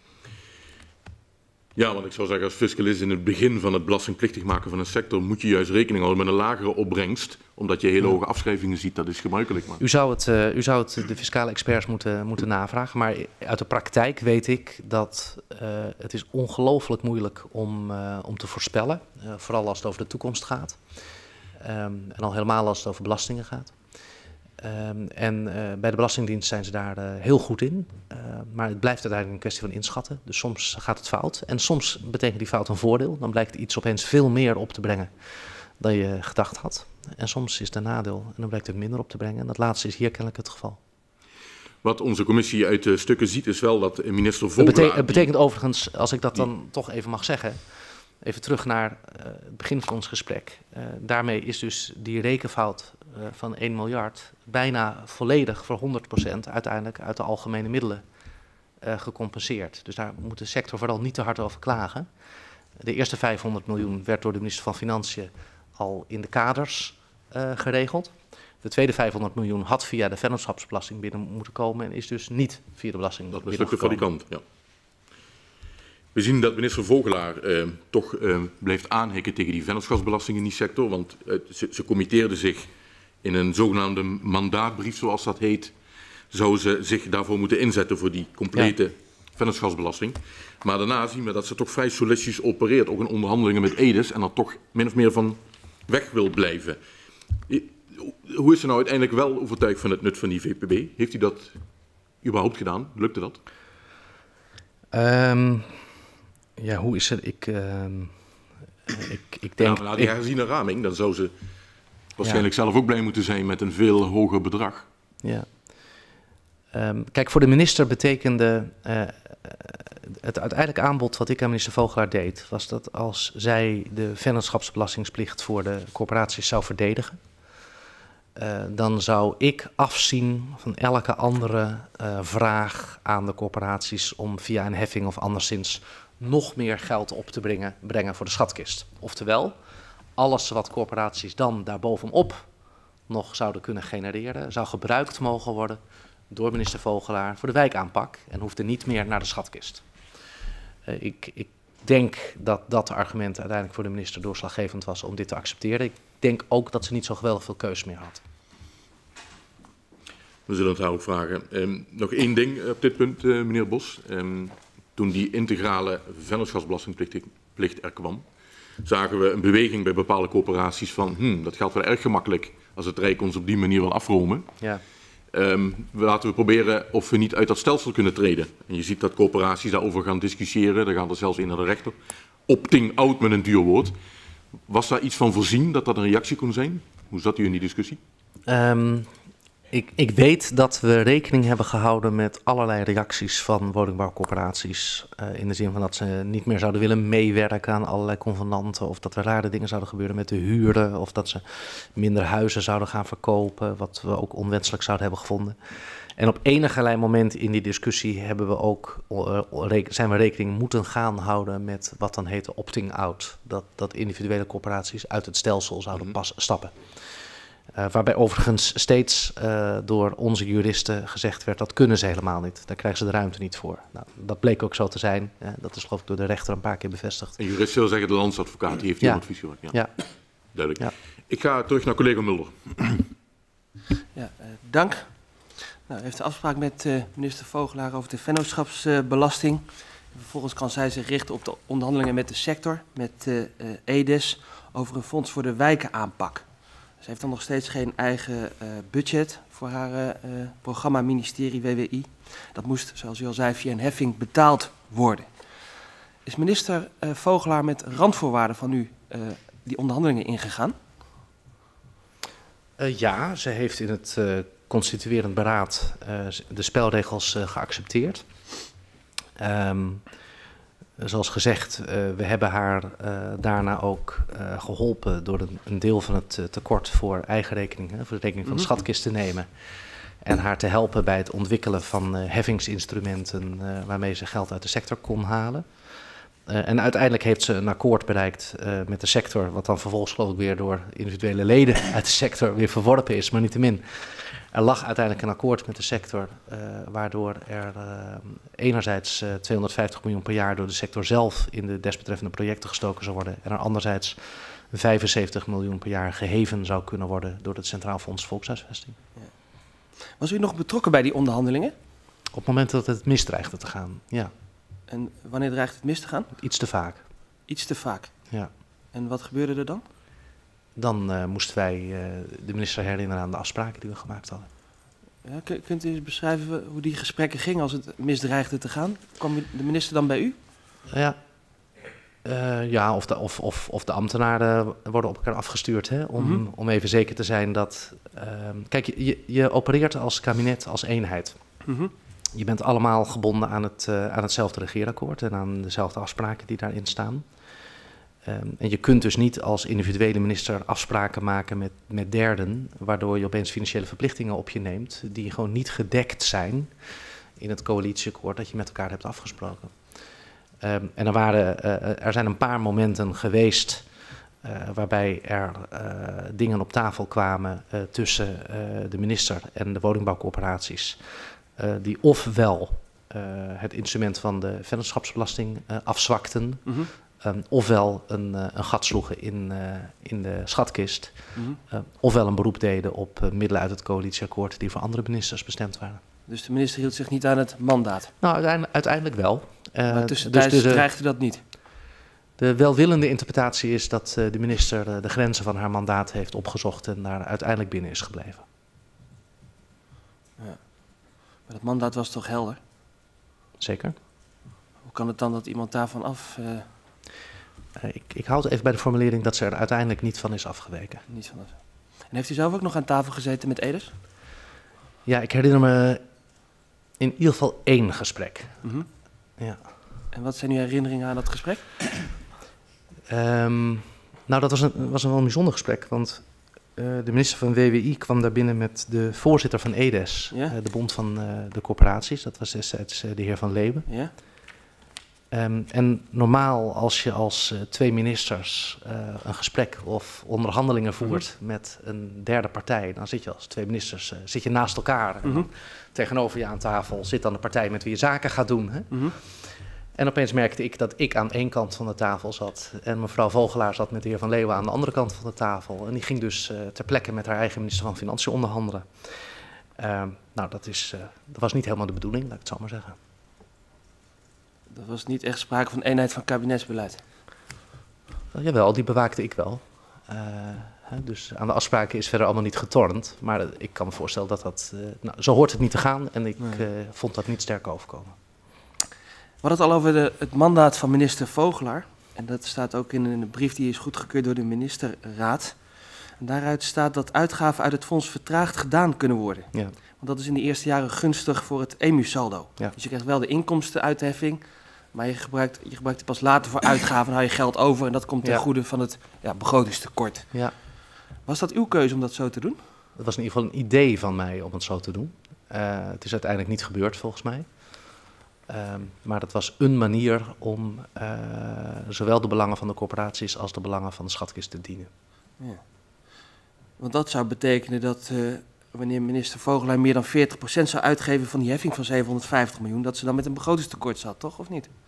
Ja, want ik zou zeggen als fiscalist in het begin van het belastingplichtig maken van een sector moet je juist rekening houden met een lagere opbrengst, omdat je hele hoge afschrijvingen ziet. Dat is gebruikelijk. Maar. U zou het de fiscale experts moeten navragen, maar uit de praktijk weet ik dat het is ongelooflijk moeilijk om te voorspellen, vooral als het over de toekomst gaat en al helemaal als het over belastingen gaat. Bij de Belastingdienst zijn ze daar heel goed in. Maar het blijft uiteindelijk een kwestie van inschatten. Dus soms gaat het fout. En soms betekent die fout een voordeel. Dan blijkt iets opeens veel meer op te brengen dan je gedacht had. En soms is het een nadeel en dan blijkt het minder op te brengen. En dat laatste is hier kennelijk het geval. Wat onze commissie uit de stukken ziet is wel dat minister Vogelaar... Het betekent overigens, als ik dat dan toch even mag zeggen... Even terug naar het begin van ons gesprek. Daarmee is dus die rekenfout van 1 miljard bijna volledig voor 100% uiteindelijk uit de algemene middelen gecompenseerd. Dus daar moet de sector vooral niet te hard over klagen. De eerste 500 miljoen werd door de minister van Financiën al in de kaders geregeld. De tweede 500 miljoen had via de vennootschapsbelasting binnen moeten komen en is dus niet via de belasting binnengekomen. Dat is de fabrikant, ja. We zien dat minister Vogelaar toch blijft aanhikken tegen die vennootschapsbelasting in die sector. Want ze committeerde zich in een zogenaamde mandaatbrief, zoals dat heet. Zou ze zich daarvoor moeten inzetten voor die complete vennootschapsbelasting. Maar daarna zien we dat ze toch vrij solistisch opereert, ook in onderhandelingen met Edes. En er toch min of meer van weg wil blijven. Hoe is ze nou uiteindelijk wel overtuigd van het nut van die VPB? Heeft u dat überhaupt gedaan? Lukte dat? Ja, hoe is het? Ik denk... Ja, maar die herziene raming, dan zou ze waarschijnlijk zelf ook blij moeten zijn met een veel hoger bedrag. Ja. Kijk, voor de minister betekende het uiteindelijk aanbod wat ik aan minister Vogelaar deed, was dat als zij de vennootschapsbelastingsplicht voor de corporaties zou verdedigen, dan zou ik afzien van elke andere vraag aan de corporaties om via een heffing of anderszins nog meer geld op te brengen voor de schatkist. Oftewel, alles wat corporaties dan daarbovenop nog zouden kunnen genereren, zou gebruikt mogen worden door minister Vogelaar voor de wijkaanpak en hoefde niet meer naar de schatkist. Ik denk dat dat argument uiteindelijk voor de minister doorslaggevend was om dit te accepteren. Ik denk ook dat ze niet zo geweldig veel keus meer had. We zullen het haar ook vragen. Nog één ding op dit punt, meneer Bos. Toen die integrale vennootschapsbelastingplicht er kwam, zagen we een beweging bij bepaalde corporaties van dat gaat wel erg gemakkelijk als het Rijk ons op die manier wil afromen. Ja. Laten we proberen of we niet uit dat stelsel kunnen treden. En je ziet dat corporaties daarover gaan discussiëren, daar gaan er zelfs in naar de rechter. Opting out met een duur woord. Was daar iets van voorzien dat dat een reactie kon zijn? Hoe zat u in die discussie? Ik weet dat we rekening hebben gehouden met allerlei reacties van woningbouwcorporaties. In de zin van dat ze niet meer zouden willen meewerken aan allerlei convenanten. Of dat er rare dingen zouden gebeuren met de huren. Of dat ze minder huizen zouden gaan verkopen. Wat we ook onwenselijk zouden hebben gevonden. En op enigerlei moment in die discussie hebben we ook, zijn we rekening moeten gaan houden met wat dan heet opting-out. Dat individuele corporaties uit het stelsel zouden stappen. Waarbij overigens steeds door onze juristen gezegd werd, dat kunnen ze helemaal niet. Daar krijgen ze de ruimte niet voor. Nou, dat bleek ook zo te zijn. Dat is geloof ik door de rechter een paar keer bevestigd. En jurist wil zeggen de landsadvocaat, die heeft hier advies gehoord. Ja. Duidelijk. Ja. Ik ga terug naar collega Mulder. Ja, dank. Nou, u heeft een afspraak met minister Vogelaar over de vennootschapsbelasting. Vervolgens kan zij zich richten op de onderhandelingen met de sector, met Edes, over een fonds voor de wijkenaanpak. Ze heeft dan nog steeds geen eigen budget voor haar programma ministerie WWI. Dat moest, zoals u al zei, via een heffing betaald worden. Is minister Vogelaar met randvoorwaarden van u die onderhandelingen ingegaan? Ja, ze heeft in het constituerend beraad de spelregels geaccepteerd. Zoals gezegd, we hebben haar daarna ook geholpen door een deel van het tekort voor eigen rekening, voor de rekening van de schatkist te nemen. En haar te helpen bij het ontwikkelen van heffingsinstrumenten waarmee ze geld uit de sector kon halen. En uiteindelijk heeft ze een akkoord bereikt met de sector, wat dan vervolgens geloof ik weer door individuele leden uit de sector weer verworpen is, maar niettemin. Er lag uiteindelijk een akkoord met de sector, waardoor er enerzijds 250 miljoen per jaar door de sector zelf in de desbetreffende projecten gestoken zou worden. En er anderzijds 75 miljoen per jaar geheven zou kunnen worden door het Centraal Fonds Volkshuisvesting. Ja. Was u nog betrokken bij die onderhandelingen? Op het moment dat het mis dreigde te gaan, ja. En wanneer dreigt het mis te gaan? Iets te vaak. Iets te vaak. Ja. En wat gebeurde er dan? Dan moesten wij de minister herinneren aan de afspraken die we gemaakt hadden. Ja, kunt u eens beschrijven hoe die gesprekken gingen als het misdreigde te gaan? Kwam de minister dan bij u? Ja, of de ambtenaren worden op elkaar afgestuurd, hè, om even zeker te zijn dat... kijk, je opereert als kabinet als eenheid. Je bent allemaal gebonden aan hetzelfde regeerakkoord en aan dezelfde afspraken die daarin staan. En je kunt dus niet als individuele minister afspraken maken met derden, waardoor je opeens financiële verplichtingen op je neemt, die gewoon niet gedekt zijn in het coalitieakkoord dat je met elkaar hebt afgesproken. En er zijn een paar momenten geweest waarbij er dingen op tafel kwamen tussen de minister en de woningbouwcorporaties, die ofwel het instrument van de vennootschapsbelasting afzwakten, ofwel een gat sloegen in de schatkist, ofwel een beroep deden op middelen uit het coalitieakkoord die voor andere ministers bestemd waren. Dus de minister hield zich niet aan het mandaat? Nou, uiteindelijk wel. Maar tussentijds dreigde dat niet? De welwillende interpretatie is dat de minister de grenzen van haar mandaat heeft opgezocht en daar uiteindelijk binnen is gebleven. Ja. Maar dat mandaat was toch helder? Zeker. Hoe kan het dan dat iemand daarvan af... Ik houd even bij de formulering dat ze er uiteindelijk niet van is afgeweken. Niet van af. En heeft u zelf ook nog aan tafel gezeten met Edes? Ja, ik herinner me in ieder geval 1 gesprek. Ja. En wat zijn uw herinneringen aan dat gesprek? Nou, dat was een wel bijzonder gesprek, want de minister van WWI kwam daar binnen met de voorzitter van Edes, de bond van de corporaties. Dat was destijds de heer Van Leeuwen. Ja. En normaal als je als 2 ministers een gesprek of onderhandelingen voert met een derde partij, dan zit je als 2 ministers zit je naast elkaar. En tegenover je aan tafel zit dan de partij met wie je zaken gaat doen. Hè? En opeens merkte ik dat ik aan 1 kant van de tafel zat en mevrouw Vogelaar zat met de heer Van Leeuwen aan de andere kant van de tafel. En die ging dus ter plekke met haar eigen minister van Financiën onderhandelen. Nou, dat was niet helemaal de bedoeling, laat ik het zo maar zeggen. Er was niet echt sprake van eenheid van kabinetsbeleid? Jawel, die bewaakte ik wel. Dus aan de afspraken is verder allemaal niet getornd. Maar ik kan me voorstellen dat zo hoort het niet te gaan. En ik vond dat niet sterk overkomen. We hadden het al over het mandaat van minister Vogelaar. En dat staat ook in een brief die is goedgekeurd door de ministerraad. En daaruit staat dat uitgaven uit het fonds vertraagd gedaan kunnen worden. Ja. Want dat is in de eerste jaren gunstig voor het EMU-saldo. Ja. Dus je krijgt wel de inkomstenuitheffing, maar je gebruikt het pas later voor uitgaven. Dan hou je geld over en dat komt ten goede van het begrotingstekort. Ja. Was dat uw keuze om dat zo te doen? Het was in ieder geval een idee van mij om het zo te doen. Het is uiteindelijk niet gebeurd volgens mij. Maar dat was een manier om zowel de belangen van de corporaties als de belangen van de schatkist te dienen. Ja. Want dat zou betekenen dat wanneer minister Vogelaar meer dan 40% zou uitgeven van die heffing van 750 miljoen, dat ze dan met een begrotingstekort zat, toch? Of niet?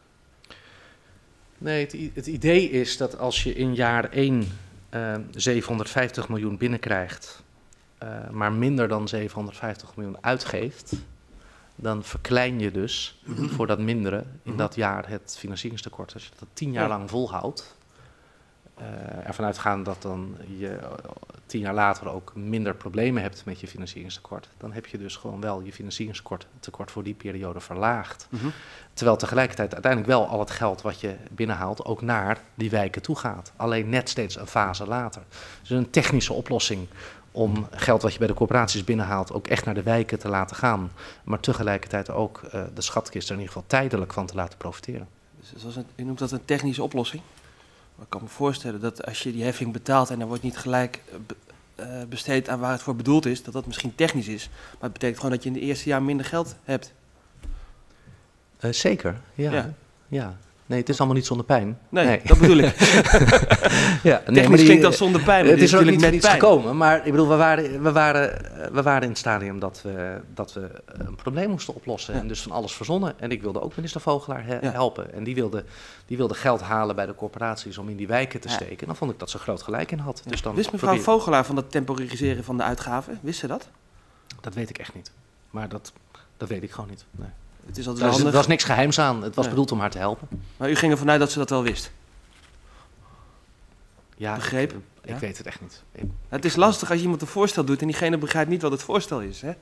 Nee, het idee is dat als je in jaar 1 750 miljoen binnenkrijgt, maar minder dan 750 miljoen uitgeeft, dan verklein je dus voor dat mindere in dat jaar het financieringstekort. Als je dat 10 jaar lang volhoudt, ervan uitgaan dat dan je 10 jaar later ook minder problemen hebt met je financieringstekort, dan heb je dus gewoon wel je financieringstekort voor die periode verlaagd. Terwijl tegelijkertijd uiteindelijk wel al het geld wat je binnenhaalt ook naar die wijken toe gaat. Alleen net steeds een fase later. Dus een technische oplossing om geld wat je bij de corporaties binnenhaalt ook echt naar de wijken te laten gaan. Maar tegelijkertijd ook de schatkist er in ieder geval tijdelijk van te laten profiteren. Dus zoals u noemt dat een technische oplossing. Maar ik kan me voorstellen dat als je die heffing betaalt en er wordt niet gelijk besteed aan waar het voor bedoeld is, dat dat misschien technisch is. Maar het betekent gewoon dat je in het eerste jaar minder geld hebt. Zeker, ja. Nee, het is allemaal niet zonder pijn. Nee. Dat bedoel ik. Technisch klinkt dat zonder pijn. Maar het is ook niet met iets pijn gekomen. Maar ik bedoel, we waren in het stadium dat we een probleem moesten oplossen. Ja. En dus van alles verzonnen. En ik wilde ook minister Vogelaar helpen. En die wilde geld halen bij de corporaties om in die wijken te steken. En dan vond ik dat ze groot gelijk in had. Ja. Dus dan wist mevrouw Vogelaar van dat temporiseren van de uitgaven? Wist ze dat? Dat weet ik echt niet. Maar dat weet ik gewoon niet. Nee. Het is altijd handig. Er was niks geheims aan. Het was bedoeld om haar te helpen. Maar u ging ervan uit dat ze dat wel wist? Ja, begreep? Ik weet het echt niet. Het is lastig als je iemand een voorstel doet en diegene begrijpt niet wat het voorstel is, hè?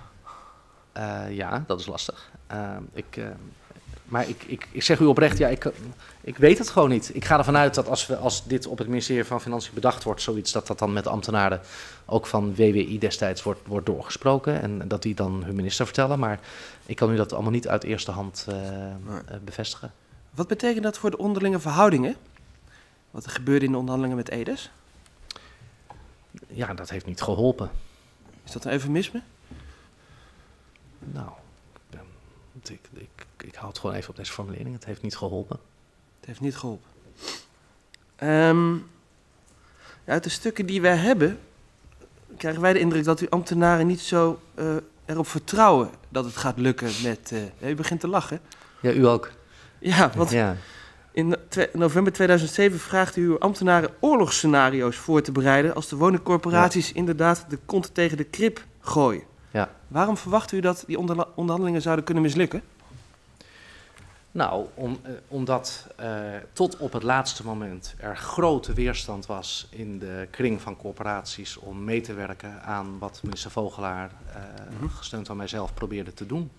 Ja, dat is lastig. Maar ik zeg u oprecht, ik weet het gewoon niet. Ik ga ervan uit dat als dit op het ministerie van Financiën bedacht wordt, zoiets, dat dan met de ambtenaren ook van WWI destijds wordt doorgesproken en dat die dan hun minister vertellen. Maar ik kan u dat allemaal niet uit eerste hand bevestigen. Wat betekent dat voor de onderlinge verhoudingen? Wat er gebeurde in de onderhandelingen met Edes? Ja, dat heeft niet geholpen. Is dat een eufemisme? Nou, ik hou het gewoon even op deze formulering. Het heeft niet geholpen. Het heeft niet geholpen. Uit de stukken die wij hebben, krijgen wij de indruk dat uw ambtenaren niet zo erop vertrouwen dat het gaat lukken met... u begint te lachen. Ja, u ook. Ja, want in november 2007 vraagt u uw ambtenaren oorlogsscenario's voor te bereiden als de woningcorporaties inderdaad de kont tegen de krib gooien. Ja. Waarom verwacht u dat die onderhandelingen zouden kunnen mislukken? Nou, omdat tot op het laatste moment er grote weerstand was in de kring van corporaties om mee te werken aan wat minister Vogelaar, gesteund door mijzelf, probeerde te doen.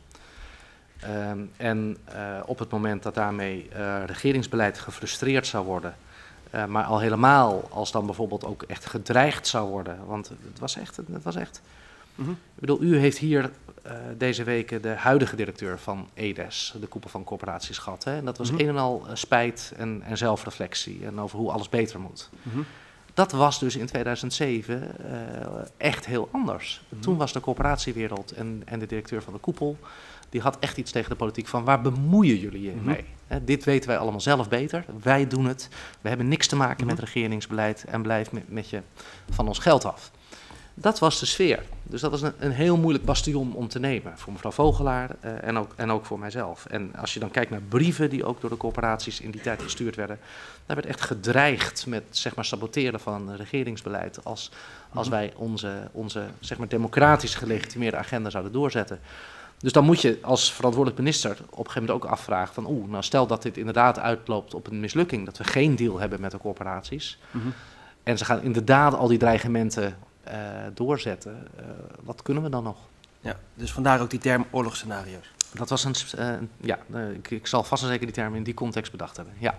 Op het moment dat daarmee regeringsbeleid gefrustreerd zou worden, maar al helemaal als dan bijvoorbeeld ook echt gedreigd zou worden, want het was echt. Ik bedoel, u heeft hier deze weken de huidige directeur van Edes, de koepel van corporaties, gehad. Hè? En dat was een en al spijt en zelfreflectie en over hoe alles beter moet. Dat was dus in 2007 echt heel anders. Toen was de corporatiewereld en de directeur van de koepel, die had echt iets tegen de politiek van waar bemoeien jullie je mee? Dit weten wij allemaal zelf beter. Wij doen het. We hebben niks te maken met regeringsbeleid en blijf met je van ons geld af. Dat was de sfeer. Dus dat was een heel moeilijk bastion om te nemen. Voor mevrouw Vogelaar en ook voor mijzelf. En als je dan kijkt naar brieven die ook door de corporaties in die tijd gestuurd werden, daar werd echt gedreigd met zeg maar saboteren van regeringsbeleid als wij onze zeg maar democratisch gelegitimeerde agenda zouden doorzetten. Dus dan moet je als verantwoordelijk minister op een gegeven moment ook afvragen van nou stel dat dit inderdaad uitloopt op een mislukking, dat we geen deal hebben met de corporaties. En ze gaan inderdaad al die dreigementen doorzetten. Wat kunnen we dan nog? Ja, dus vandaar ook die term oorlogsscenario's. Dat was ik zal vast en zeker die term in die context bedacht hebben. Ja.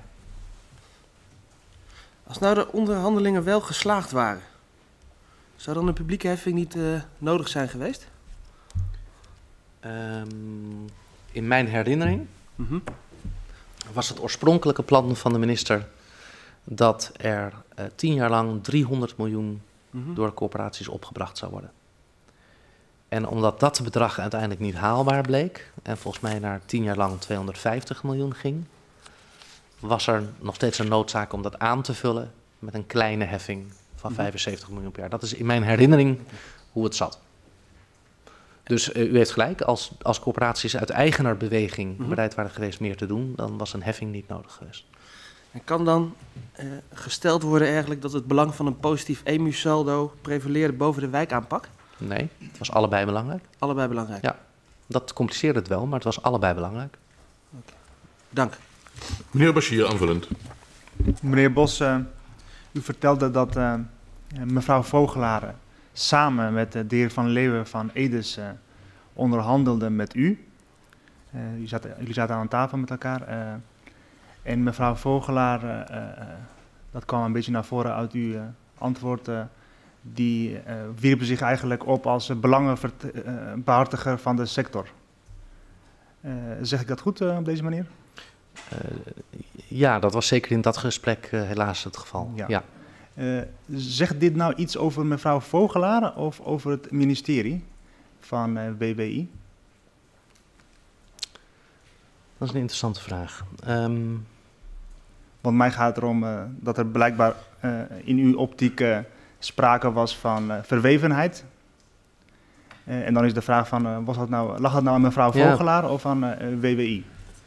Als nou de onderhandelingen wel geslaagd waren, zou dan een publieke heffing niet nodig zijn geweest? In mijn herinnering was het oorspronkelijke plan van de minister dat er 10 jaar lang 300 miljoen door de corporaties opgebracht zou worden. En omdat dat bedrag uiteindelijk niet haalbaar bleek, en volgens mij naar 10 jaar lang 250 miljoen ging, was er nog steeds een noodzaak om dat aan te vullen met een kleine heffing van 75 miljoen per jaar. Dat is in mijn herinnering hoe het zat. Dus u heeft gelijk, als corporaties uit eigenaarbeweging bereid waren geweest meer te doen, dan was een heffing niet nodig geweest. En kan dan gesteld worden eigenlijk dat het belang van een positief EMU-saldo prevaleerde boven de wijkaanpak? Nee, het was allebei belangrijk. Allebei belangrijk? Ja, dat compliceerde het wel, maar het was allebei belangrijk. Okay. Dank. Meneer Bashir, aanvullend. Meneer Bos, u vertelde dat mevrouw Vogelaar samen met de heer Van Leeuwen van Edes onderhandelde met u. Jullie zaten aan tafel met elkaar. En mevrouw Vogelaar, dat kwam een beetje naar voren uit uw antwoord, die wierpen zich eigenlijk op als belangenbehartiger van de sector. Zeg ik dat goed op deze manier? Ja, dat was zeker in dat gesprek helaas het geval. Ja. Zegt dit nou iets over mevrouw Vogelaar of over het ministerie van WWI? Dat is een interessante vraag. Want mij gaat het erom dat er blijkbaar in uw optiek sprake was van verwevenheid. En dan is de vraag van, lag dat nou aan mevrouw Vogelaar of aan WWI?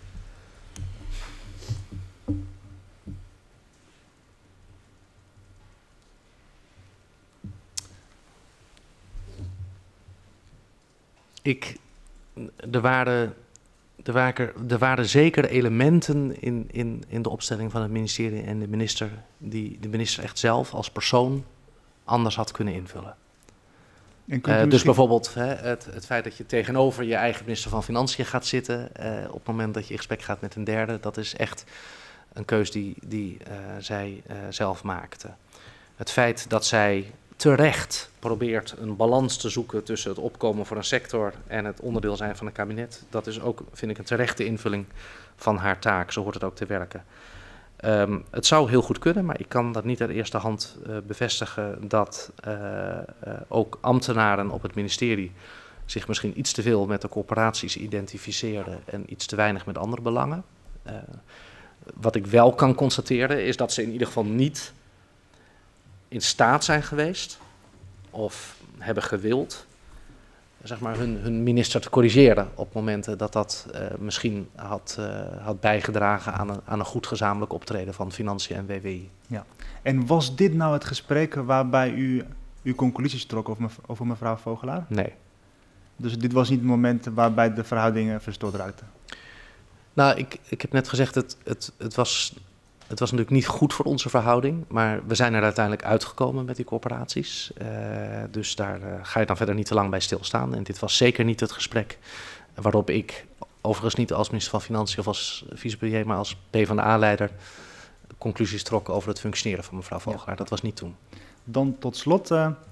Er waren zeker elementen in de opstelling van het ministerie en de minister, die de minister echt zelf als persoon anders had kunnen invullen. Dus bijvoorbeeld het feit dat je tegenover je eigen minister van Financiën gaat zitten op het moment dat je in gesprek gaat met een derde, dat is echt een keus die zij zelf maakte. Het feit dat zij terecht probeert een balans te zoeken tussen het opkomen voor een sector en het onderdeel zijn van een kabinet, dat is ook, vind ik, een terechte invulling van haar taak. Zo hoort het ook te werken. Het zou heel goed kunnen, maar ik kan dat niet uit eerste hand bevestigen dat ook ambtenaren op het ministerie zich misschien iets te veel met de corporaties identificeren en iets te weinig met andere belangen. Wat ik wel kan constateren is dat ze in ieder geval niet in staat zijn geweest of hebben gewild, zeg maar, hun minister te corrigeren op momenten dat dat misschien had bijgedragen aan een goed gezamenlijk optreden van Financiën en WWI. Ja. En was dit nou het gesprek waarbij u uw conclusies trok over mevrouw Vogelaar? Nee. Dus dit was niet het moment waarbij de verhoudingen verstoord raakten? Nou, ik heb net gezegd, het was natuurlijk niet goed voor onze verhouding, maar we zijn er uiteindelijk uitgekomen met die corporaties. Dus daar ga je dan verder niet te lang bij stilstaan. En dit was zeker niet het gesprek waarop ik, overigens niet als minister van Financiën of als vicepremier, maar als PvdA-leider, conclusies trok over het functioneren van mevrouw Vogelaar. Ja. Dat was niet toen. Dan tot slot,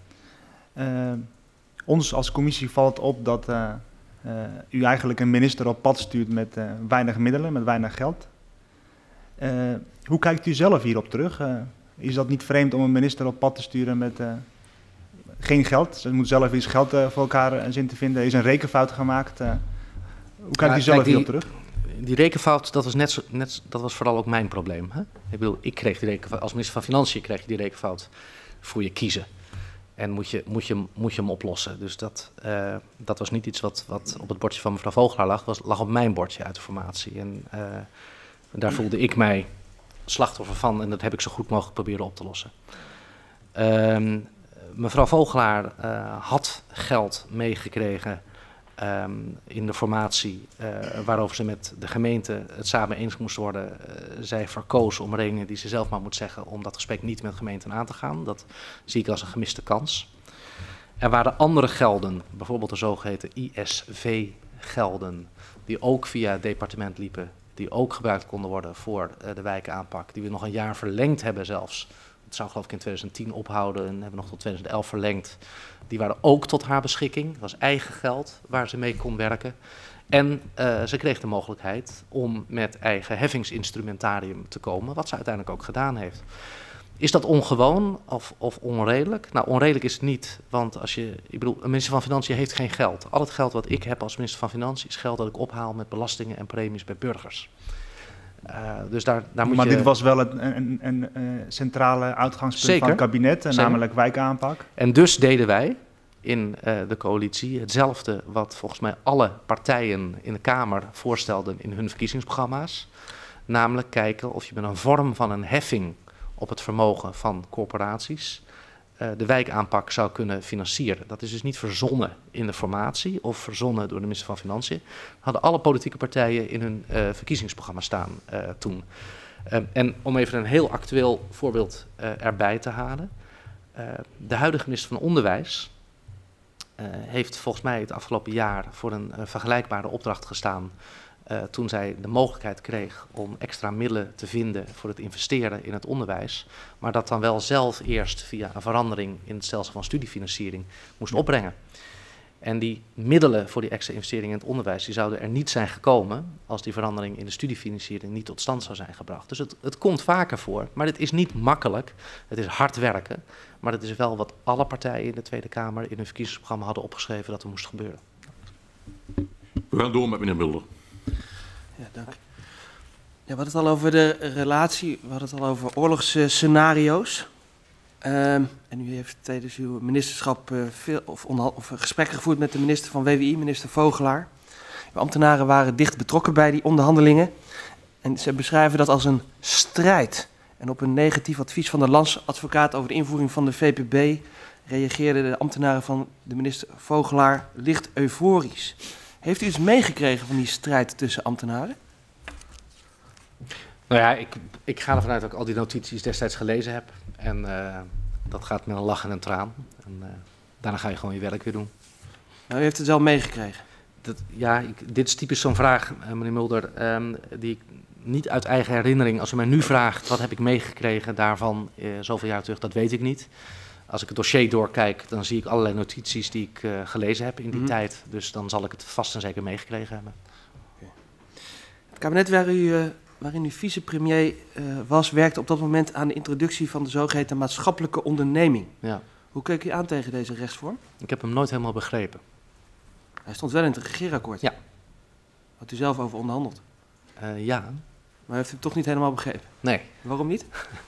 ons als commissie valt op dat u eigenlijk een minister op pad stuurt met weinig middelen, met weinig geld. Hoe kijkt u zelf hierop terug? Is dat niet vreemd om een minister op pad te sturen met geen geld? Ze moet zelf eens geld voor elkaar zien te vinden. Er is een rekenfout gemaakt. Hoe kijkt u zelf hierop terug? Die rekenfout, dat was vooral ook mijn probleem. Hè? Ik bedoel, ik kreeg die rekenfout, als minister van Financiën kreeg je die rekenfout voor je kiezen. En moet je hem oplossen. Dus dat was niet iets wat op het bordje van mevrouw Vogelaar lag op mijn bordje uit de formatie. En daar voelde ik mij slachtoffer van en dat heb ik zo goed mogelijk proberen op te lossen. Mevrouw Vogelaar had geld meegekregen in de formatie waarover ze met de gemeente het samen eens moest worden. Zij verkoos om redenen die ze zelf maar moet zeggen om dat gesprek niet met gemeenten aan te gaan. Dat zie ik als een gemiste kans. Er waren andere gelden, bijvoorbeeld de zogeheten ISV-gelden, die ook via het departement liepen, die ook gebruikt konden worden voor de wijkaanpak, die we nog een jaar verlengd hebben zelfs. Het zou geloof ik in 2010 ophouden en hebben we nog tot 2011 verlengd. Die waren ook tot haar beschikking. Dat was eigen geld waar ze mee kon werken. En ze kreeg de mogelijkheid om met eigen heffingsinstrumentarium te komen, wat ze uiteindelijk ook gedaan heeft. Is dat ongewoon of onredelijk? Nou, onredelijk is het niet, want een minister van Financiën heeft geen geld. Al het geld wat ik heb als minister van Financiën is geld dat ik ophaal met belastingen en premies bij burgers. Dus daar moet maar dit was wel een centrale uitgangspunt van het kabinet, namelijk wijkaanpak. En dus deden wij in de coalitie hetzelfde wat volgens mij alle partijen in de Kamer voorstelden in hun verkiezingsprogramma's. Namelijk kijken of je met een vorm van een heffing op het vermogen van corporaties de wijkaanpak zou kunnen financieren. Dat is dus niet verzonnen in de formatie of verzonnen door de minister van Financiën. Hadden alle politieke partijen in hun verkiezingsprogramma staan toen. En om even een heel actueel voorbeeld erbij te halen. De huidige minister van Onderwijs heeft volgens mij het afgelopen jaar voor een vergelijkbare opdracht gestaan toen zij de mogelijkheid kreeg om extra middelen te vinden voor het investeren in het onderwijs, maar dat dan wel zelf eerst via een verandering in het stelsel van studiefinanciering moest opbrengen. En die middelen voor die extra investeringen in het onderwijs, die zouden er niet zijn gekomen als die verandering in de studiefinanciering niet tot stand zou zijn gebracht. Dus het komt vaker voor, maar het is niet makkelijk. Het is hard werken, maar het is wel wat alle partijen in de Tweede Kamer in hun verkiezingsprogramma hadden opgeschreven dat er moest gebeuren. We gaan door met meneer Mulder. Ja, dank. Ja, we hadden het al over de relatie, we hadden het al over oorlogsscenario's. En u heeft tijdens uw ministerschap gesprekken gevoerd met de minister van WWI, minister Vogelaar. Uw ambtenaren waren dicht betrokken bij die onderhandelingen. En ze beschrijven dat als een strijd. En op een negatief advies van de landsadvocaat over de invoering van de VPB reageerden de ambtenaren van de minister Vogelaar licht euforisch. Heeft u iets meegekregen van die strijd tussen ambtenaren? Nou ja, ik ga ervan uit dat ik al die notities destijds gelezen heb. En dat gaat met een lach en een traan. En daarna ga je gewoon je werk weer doen. Nou, u heeft het wel meegekregen. Dit is typisch zo'n vraag, meneer Mulder, die ik niet uit eigen herinnering... Als u mij nu vraagt, wat heb ik meegekregen daarvan zoveel jaar terug, dat weet ik niet. Als ik het dossier doorkijk, dan zie ik allerlei notities die ik gelezen heb in die tijd. Dus dan zal ik het vast en zeker meegekregen hebben. Okay. Het kabinet waarin u vicepremier was, werkte op dat moment aan de introductie van de zogeheten maatschappelijke onderneming. Ja. Hoe keek u aan tegen deze rechtsvorm? Ik heb hem nooit helemaal begrepen. Hij stond wel in het regeerakkoord. Ja. Had u zelf over onderhandeld? Ja. Maar heeft u het toch niet helemaal begrepen? Nee. Waarom niet?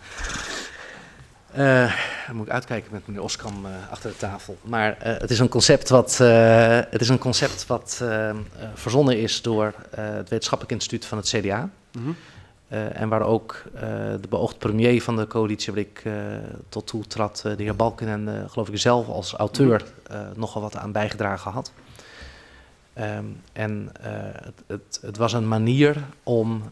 Dan moet ik uitkijken met meneer Oskam achter de tafel. Maar het is een concept wat verzonnen is door het wetenschappelijk instituut van het CDA. Mm-hmm. En waar ook de beoogd premier van de coalitie, waar ik tot toe trad, de heer Balken en geloof ik zelf als auteur nogal wat aan bijgedragen had. Het was een manier om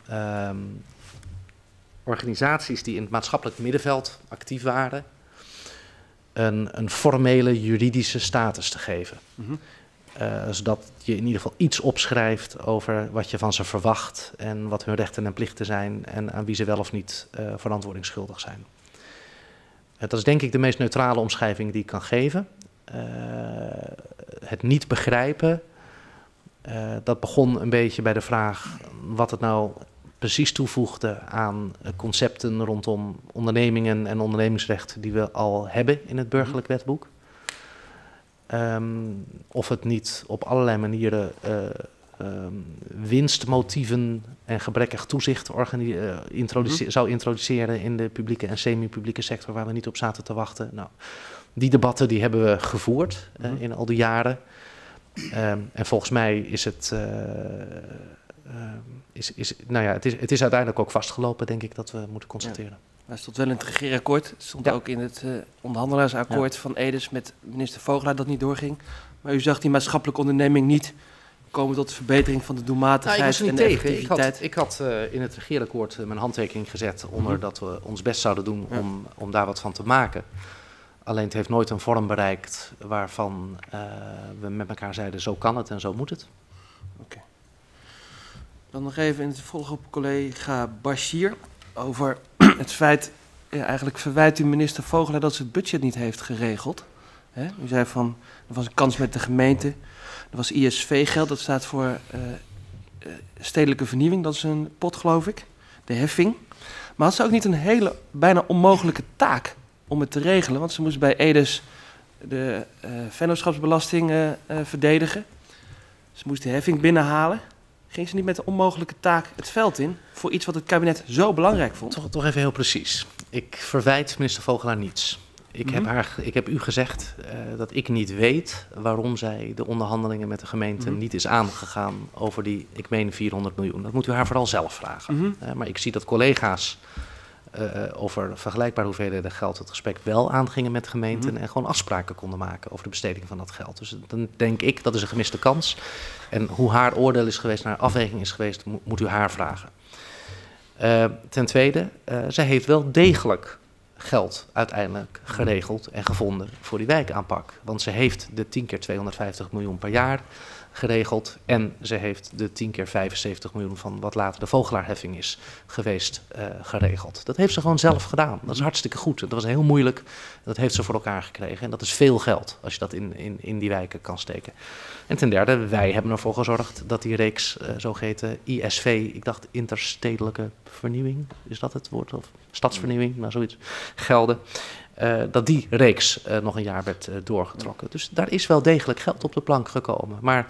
organisaties die in het maatschappelijk middenveld actief waren, een formele juridische status te geven. Mm-hmm. Zodat je in ieder geval iets opschrijft over wat je van ze verwacht en wat hun rechten en plichten zijn en aan wie ze wel of niet verantwoordingsschuldig zijn. Dat is denk ik de meest neutrale omschrijving die ik kan geven. Het niet begrijpen, dat begon een beetje bij de vraag wat het nou precies toevoegde aan concepten rondom ondernemingen en ondernemingsrecht die we al hebben in het burgerlijk wetboek. Of het niet op allerlei manieren winstmotieven en gebrekkig toezicht zou introduceren in de publieke en semi-publieke sector waar we niet op zaten te wachten. Nou, die debatten die hebben we gevoerd in al die jaren. En volgens mij is het, het is uiteindelijk ook vastgelopen, denk ik, dat we moeten constateren. Ja. Hij stond wel in het regeerakkoord. Het stond ook in het onderhandelaarsakkoord van Edes met minister Vogelaar dat niet doorging. Maar u zag die maatschappelijke onderneming niet komen tot de verbetering van de doelmatigheid en de effectiviteit. Ik had in het regeerakkoord mijn handtekening gezet onder dat we ons best zouden doen om daar wat van te maken. Alleen het heeft nooit een vorm bereikt waarvan we met elkaar zeiden zo kan het en zo moet het. Okay. Dan nog even in het vervolg op collega Bashir over het feit, eigenlijk verwijt u minister Vogelaar dat ze het budget niet heeft geregeld. U zei van, er was een kans met de gemeente, er was ISV-geld, dat staat voor stedelijke vernieuwing, dat is een pot geloof ik, de heffing. Maar had ze ook niet een hele, bijna onmogelijke taak om het te regelen, want ze moest bij Edes de vennootschapsbelasting verdedigen. Ze moest de heffing binnenhalen. Ging ze niet met de onmogelijke taak het veld in voor iets wat het kabinet zo belangrijk vond? Toch even heel precies. Ik verwijt minister Vogelaar niets. Ik heb u gezegd dat ik niet weet waarom zij de onderhandelingen met de gemeente niet is aangegaan over die, ik meen 400 miljoen. Dat moet u haar vooral zelf vragen. Maar ik zie dat collega's over vergelijkbare hoeveelheden geld het gesprek wel aangingen met gemeenten en gewoon afspraken konden maken over de besteding van dat geld. Dus dan denk ik, dat is een gemiste kans. En hoe haar oordeel is geweest, naar afweging is geweest, moet u haar vragen. Ten tweede, zij heeft wel degelijk geld uiteindelijk geregeld en gevonden voor die wijkaanpak. Want ze heeft de 10 keer 250 miljoen per jaar geregeld. En ze heeft de 10 keer 75 miljoen van wat later de Vogelaarheffing is geweest geregeld. Dat heeft ze gewoon zelf gedaan. Dat is hartstikke goed. Dat was heel moeilijk. Dat heeft ze voor elkaar gekregen. En dat is veel geld als je dat in die wijken kan steken. En ten derde, wij hebben ervoor gezorgd dat die reeks zogeheten ISV, ik dacht interstedelijke vernieuwing, is dat het woord? Of stadsvernieuwing, nou zoiets, gelden. Dat die reeks nog een jaar werd doorgetrokken. Dus daar is wel degelijk geld op de plank gekomen. Maar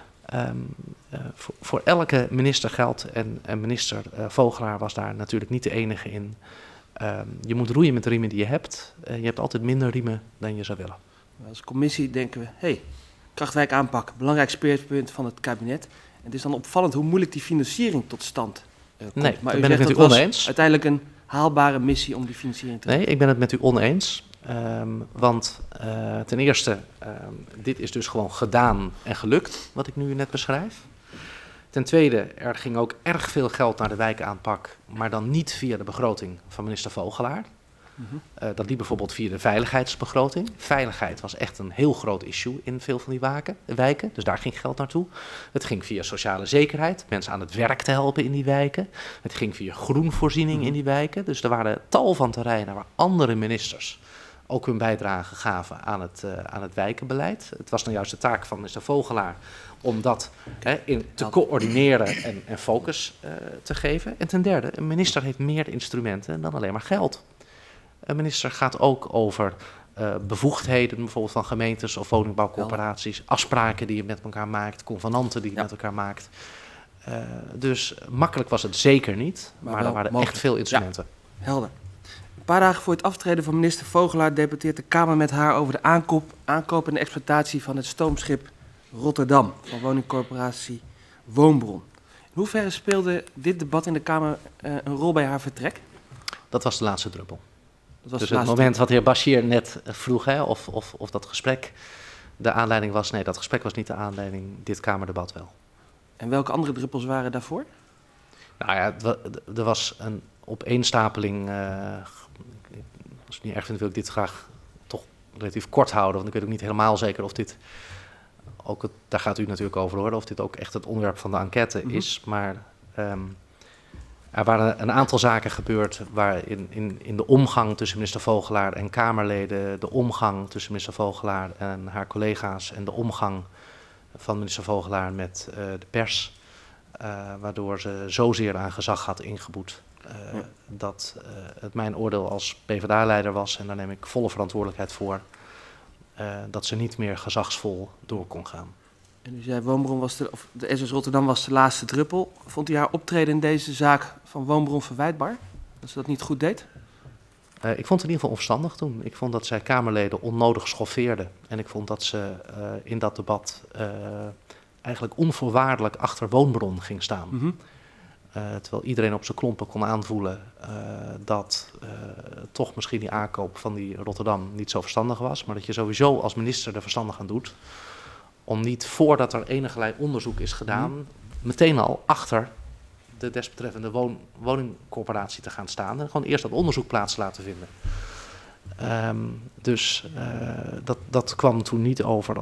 voor elke minister geldt, en minister Vogelaar was daar natuurlijk niet de enige in. Je moet roeien met de riemen die je hebt. Je hebt altijd minder riemen dan je zou willen. Als commissie denken we, Krachtwijk aanpak, belangrijk speerpunt van het kabinet. En het is dan opvallend hoe moeilijk die financiering tot stand komt. Nee, maar daar u ben ik zegt met u dat was oneens. uiteindelijk een haalbare missie om die financiering te Nee, ik ben het met u oneens. Want ten eerste, dit is dus gewoon gedaan en gelukt, wat ik nu net beschrijf. Ten tweede, er ging ook erg veel geld naar de wijkaanpak, maar dan niet via de begroting van minister Vogelaar. Dat liep bijvoorbeeld via de veiligheidsbegroting. Veiligheid was echt een heel groot issue in veel van die wijken, dus daar ging geld naartoe. Het ging via sociale zekerheid, mensen aan het werk te helpen in die wijken. Het ging via groenvoorziening in die wijken. Dus er waren tal van terreinen waar andere ministers ook hun bijdrage gaven aan het wijkenbeleid. Het was nou juist de taak van minister Vogelaar om dat te coördineren en focus te geven. En ten derde, een minister heeft meer instrumenten dan alleen maar geld. Een minister gaat ook over bevoegdheden, bijvoorbeeld van gemeentes of woningbouwcorporaties, afspraken die je met elkaar maakt, convenanten die je met elkaar maakt. Dus makkelijk was het zeker niet, maar er waren echt veel instrumenten. Ja, helder. Een paar dagen voor het aftreden van minister Vogelaar debatteert de Kamer met haar over de aankoop en de exploitatie van het stoomschip Rotterdam van woningcorporatie Woonbron. In hoeverre speelde dit debat in de Kamer een rol bij haar vertrek? Dat was de laatste druppel. Dus het moment wat de heer Bashir net vroeg, of dat gesprek de aanleiding was. Nee, dat gesprek was niet de aanleiding, dit Kamerdebat wel. En welke andere druppels waren daarvoor? Nou ja, er was een opeenstapeling. Als ik niet erg vind, wil ik dit graag toch relatief kort houden. Want ik weet ook niet helemaal zeker of dit, ook daar gaat u natuurlijk over horen, of dit ook echt het onderwerp van de enquête is. Maar er waren een aantal zaken gebeurd waar in de omgang tussen minister Vogelaar en Kamerleden, de omgang tussen minister Vogelaar en haar collega's en de omgang van minister Vogelaar met de pers, waardoor ze zozeer aan gezag had ingeboet dat het mijn oordeel als PvdA-leider was, en daar neem ik volle verantwoordelijkheid voor, dat ze niet meer gezagsvol door kon gaan. En u zei Woonbron was de SS Rotterdam was de laatste druppel. Vond u haar optreden in deze zaak van Woonbron verwijtbaar? Dat ze dat niet goed deed? Ik vond het in ieder geval onverstandig toen. Ik vond dat zij Kamerleden onnodig schoffeerde. En ik vond dat ze in dat debat eigenlijk onvoorwaardelijk achter Woonbron ging staan. Terwijl iedereen op zijn klompen kon aanvoelen dat toch misschien die aankoop van die Rotterdam niet zo verstandig was. Maar dat je sowieso als minister er verstandig aan doet om niet voordat er enigelijk onderzoek is gedaan, meteen al achter de desbetreffende woningcorporatie te gaan staan en gewoon eerst dat onderzoek plaats laten vinden. Dus dat kwam toen niet over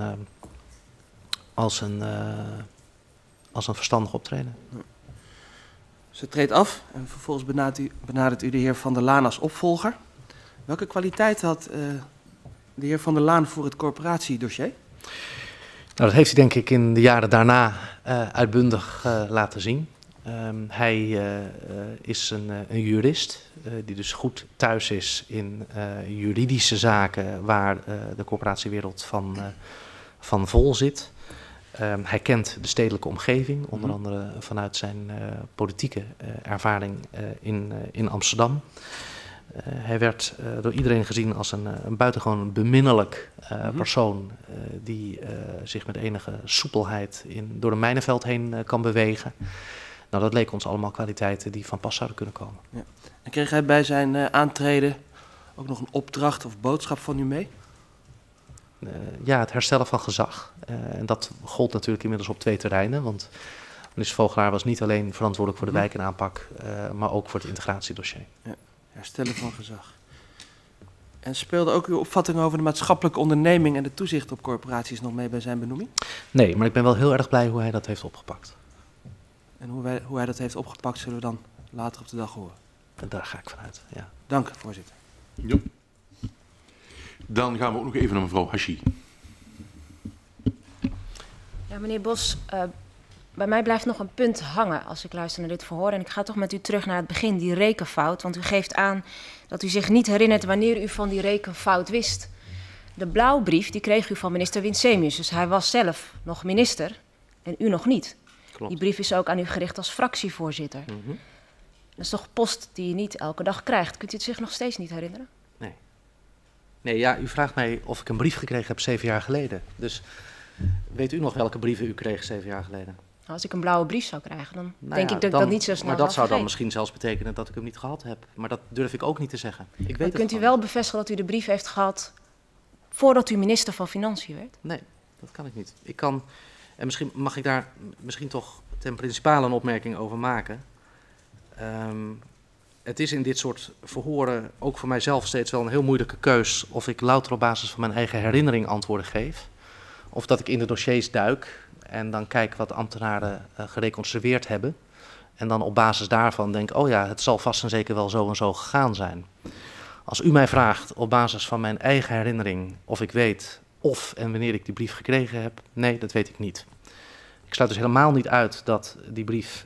als een verstandig optreden. Ze treedt af en vervolgens benadert u de heer Van der Laan als opvolger. Welke kwaliteit had de heer Van der Laan voor het corporatiedossier? Nou, dat heeft hij denk ik in de jaren daarna uitbundig laten zien. Hij is een jurist die dus goed thuis is in juridische zaken waar de corporatiewereld van vol zit. Hij kent de stedelijke omgeving, onder andere vanuit zijn politieke ervaring in Amsterdam. Hij werd door iedereen gezien als een buitengewoon beminnelijk persoon die zich met enige soepelheid door een mijnenveld heen kan bewegen. Nou, dat leken ons allemaal kwaliteiten die van pas zouden kunnen komen. Ja. En kreeg hij bij zijn aantreden ook nog een opdracht of boodschap van u mee? Ja, het herstellen van gezag. En dat gold natuurlijk inmiddels op 2 terreinen. Want minister Vogelaar was niet alleen verantwoordelijk voor de wijkenaanpak, maar ook voor het integratiedossier. Ja, herstellen van gezag. En speelde ook uw opvatting over de maatschappelijke onderneming en de toezicht op corporaties nog mee bij zijn benoeming? Nee, maar ik ben wel heel erg blij hoe hij dat heeft opgepakt. En hoe hij dat heeft opgepakt zullen we dan later op de dag horen. En daar ga ik vanuit, ja. Dank, voorzitter. Ja. Dan gaan we ook nog even naar mevrouw Hashi. Ja, meneer Bos, bij mij blijft nog een punt hangen als ik luister naar dit verhoor. En ik ga toch met u terug naar het begin, die rekenfout. Want u geeft aan dat u zich niet herinnert wanneer u van die rekenfout wist. De blauwbrief die kreeg u van minister Winsemius. Dus hij was zelf nog minister en u nog niet. Klopt. Die brief is ook aan u gericht als fractievoorzitter. Dat is toch post die je niet elke dag krijgt. Kunt u het zich nog steeds niet herinneren? Nee. Nee, ja, u vraagt mij of ik een brief gekregen heb 7 jaar geleden. Dus weet u nog welke brieven u kreeg 7 jaar geleden? Als ik een blauwe brief zou krijgen, dan Nou denk ja, ik dat ik dat niet zo snel Maar dat zou dan vergeten. misschien zelfs betekenen dat ik hem niet gehad heb. Maar dat durf ik ook niet te zeggen. Ik weet Maar het kunt u gewoon wel bevestigen dat u de brief heeft gehad voordat u minister van Financiën werd? niet. Nee, dat kan ik niet. Ik kan, en misschien mag ik daar toch ten principale een opmerking over maken. Het is in dit soort verhoren ook voor mijzelf steeds wel een heel moeilijke keus of ik louter op basis van mijn eigen herinnering antwoorden geef. Of dat ik in de dossiers duik en dan kijk wat de ambtenaren gereconstrueerd hebben. En dan op basis daarvan denk, oh ja, het zal vast en zeker wel zo en zo gegaan zijn. Als u mij vraagt op basis van mijn eigen herinnering of ik weet of en wanneer ik die brief gekregen heb, nee, dat weet ik niet. Ik sluit dus helemaal niet uit dat die brief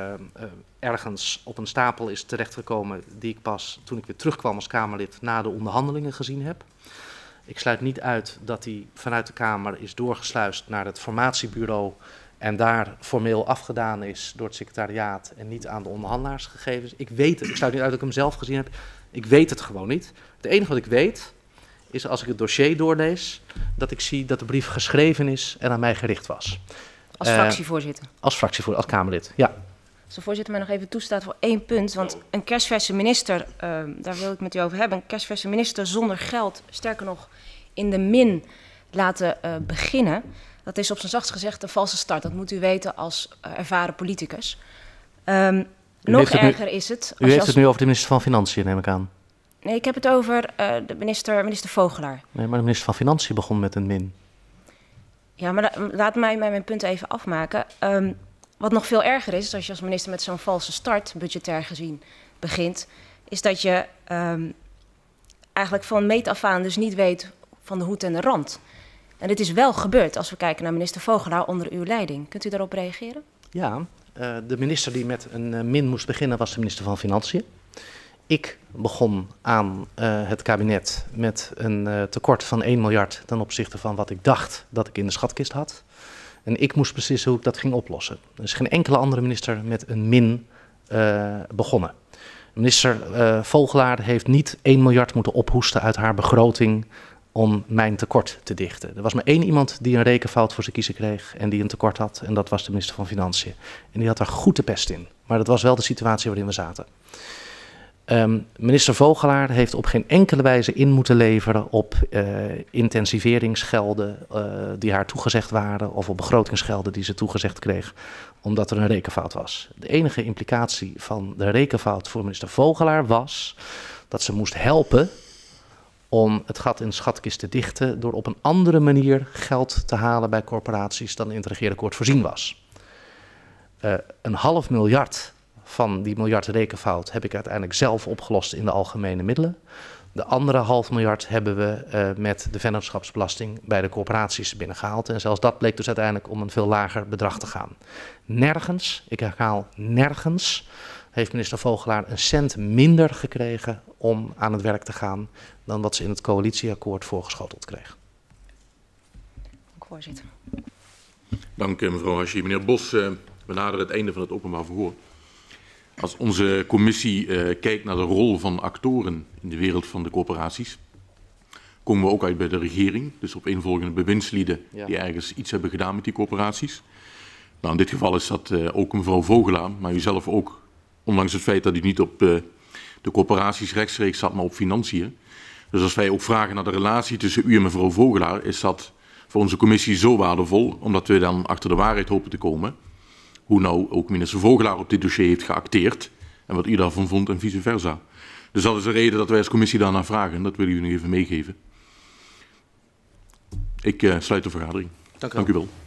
ergens op een stapel is terechtgekomen die ik pas toen ik weer terugkwam als Kamerlid na de onderhandelingen gezien heb. Ik sluit niet uit dat die vanuit de Kamer is doorgesluist naar het formatiebureau en daar formeel afgedaan is door het secretariaat en niet aan de onderhandelaars gegeven is. Ik weet het, ik sluit niet uit dat ik hem zelf gezien heb. Ik weet het gewoon niet. Het enige wat ik weet is als ik het dossier doorlees dat ik zie dat de brief geschreven is en aan mij gericht was. Als fractievoorzitter. Als fractievoorzitter, als Kamerlid, ja. Als de voorzitter mij nog even toestaat voor 1 punt. Want een kerstverse minister, daar wil ik met u over hebben. Een kerstverse minister zonder geld, sterker nog in de min laten beginnen. Dat is op zijn zachtst gezegd een valse start. Dat moet u weten als ervaren politicus. Nog erger is het... U heeft het nu over de minister van Financiën, neem ik aan. Nee, ik heb het over de minister Vogelaar. Nee, maar de minister van Financiën begon met een min. Ja, maar laat mij mijn punt even afmaken. Wat nog veel erger is, als je als minister met zo'n valse start, budgetair gezien, begint, is dat je eigenlijk van meet af aan dus niet weet van de hoed en de rand. En dit is wel gebeurd als we kijken naar minister Vogelaar onder uw leiding. Kunt u daarop reageren? Ja, de minister die met een min moest beginnen was de minister van Financiën. Ik begon aan het kabinet met een tekort van 1 miljard ten opzichte van wat ik dacht dat ik in de schatkist had. En ik moest beslissen hoe ik dat ging oplossen. Er is geen enkele andere minister met een min begonnen. Minister Vogelaar heeft niet 1 miljard moeten ophoesten uit haar begroting om mijn tekort te dichten. Er was maar 1 iemand die een rekenfout voor zijn kiezen kreeg en die een tekort had. En dat was de minister van Financiën. En die had er goed de pest in. Maar dat was wel de situatie waarin we zaten. Minister Vogelaar heeft op geen enkele wijze in moeten leveren op intensiveringsgelden die haar toegezegd waren of op begrotingsgelden die ze toegezegd kreeg, omdat er een rekenfout was. De enige implicatie van de rekenfout voor minister Vogelaar was dat ze moest helpen om het gat in de schatkist te dichten door op een andere manier geld te halen bij corporaties dan in het regeerakkoord voorzien was. 0,5 miljard van die miljard rekenfout heb ik uiteindelijk zelf opgelost in de algemene middelen. De andere 0,5 miljard hebben we met de vennootschapsbelasting bij de corporaties binnengehaald. En zelfs dat bleek dus uiteindelijk om een veel lager bedrag te gaan. Nergens, ik herhaal nergens, heeft minister Vogelaar een cent minder gekregen om aan het werk te gaan dan wat ze in het coalitieakkoord voorgeschoteld kreeg. Voorzitter. Dank mevrouw Hashi. Meneer Bos, we naderen het einde van het openbaar verhoor. Als onze commissie kijkt naar de rol van actoren in de wereld van de corporaties, komen we ook uit bij de regering. Dus op eenvolgende bewindslieden die ergens iets hebben gedaan met die corporaties. Nou, in dit geval is dat ook mevrouw Vogelaar, maar u zelf ook, ondanks het feit dat u niet op de corporaties rechtstreeks zat, maar op financiën. Dus als wij ook vragen naar de relatie tussen u en mevrouw Vogelaar, is dat voor onze commissie zo waardevol, omdat we dan achter de waarheid hopen te komen. Hoe nou ook minister Vogelaar op dit dossier heeft geacteerd en wat u daarvan vond en vice versa. Dus dat is de reden dat wij als commissie daarnaar vragen. Dat wil ik u nog even meegeven. Ik sluit de vergadering. Dank u Dank u wel.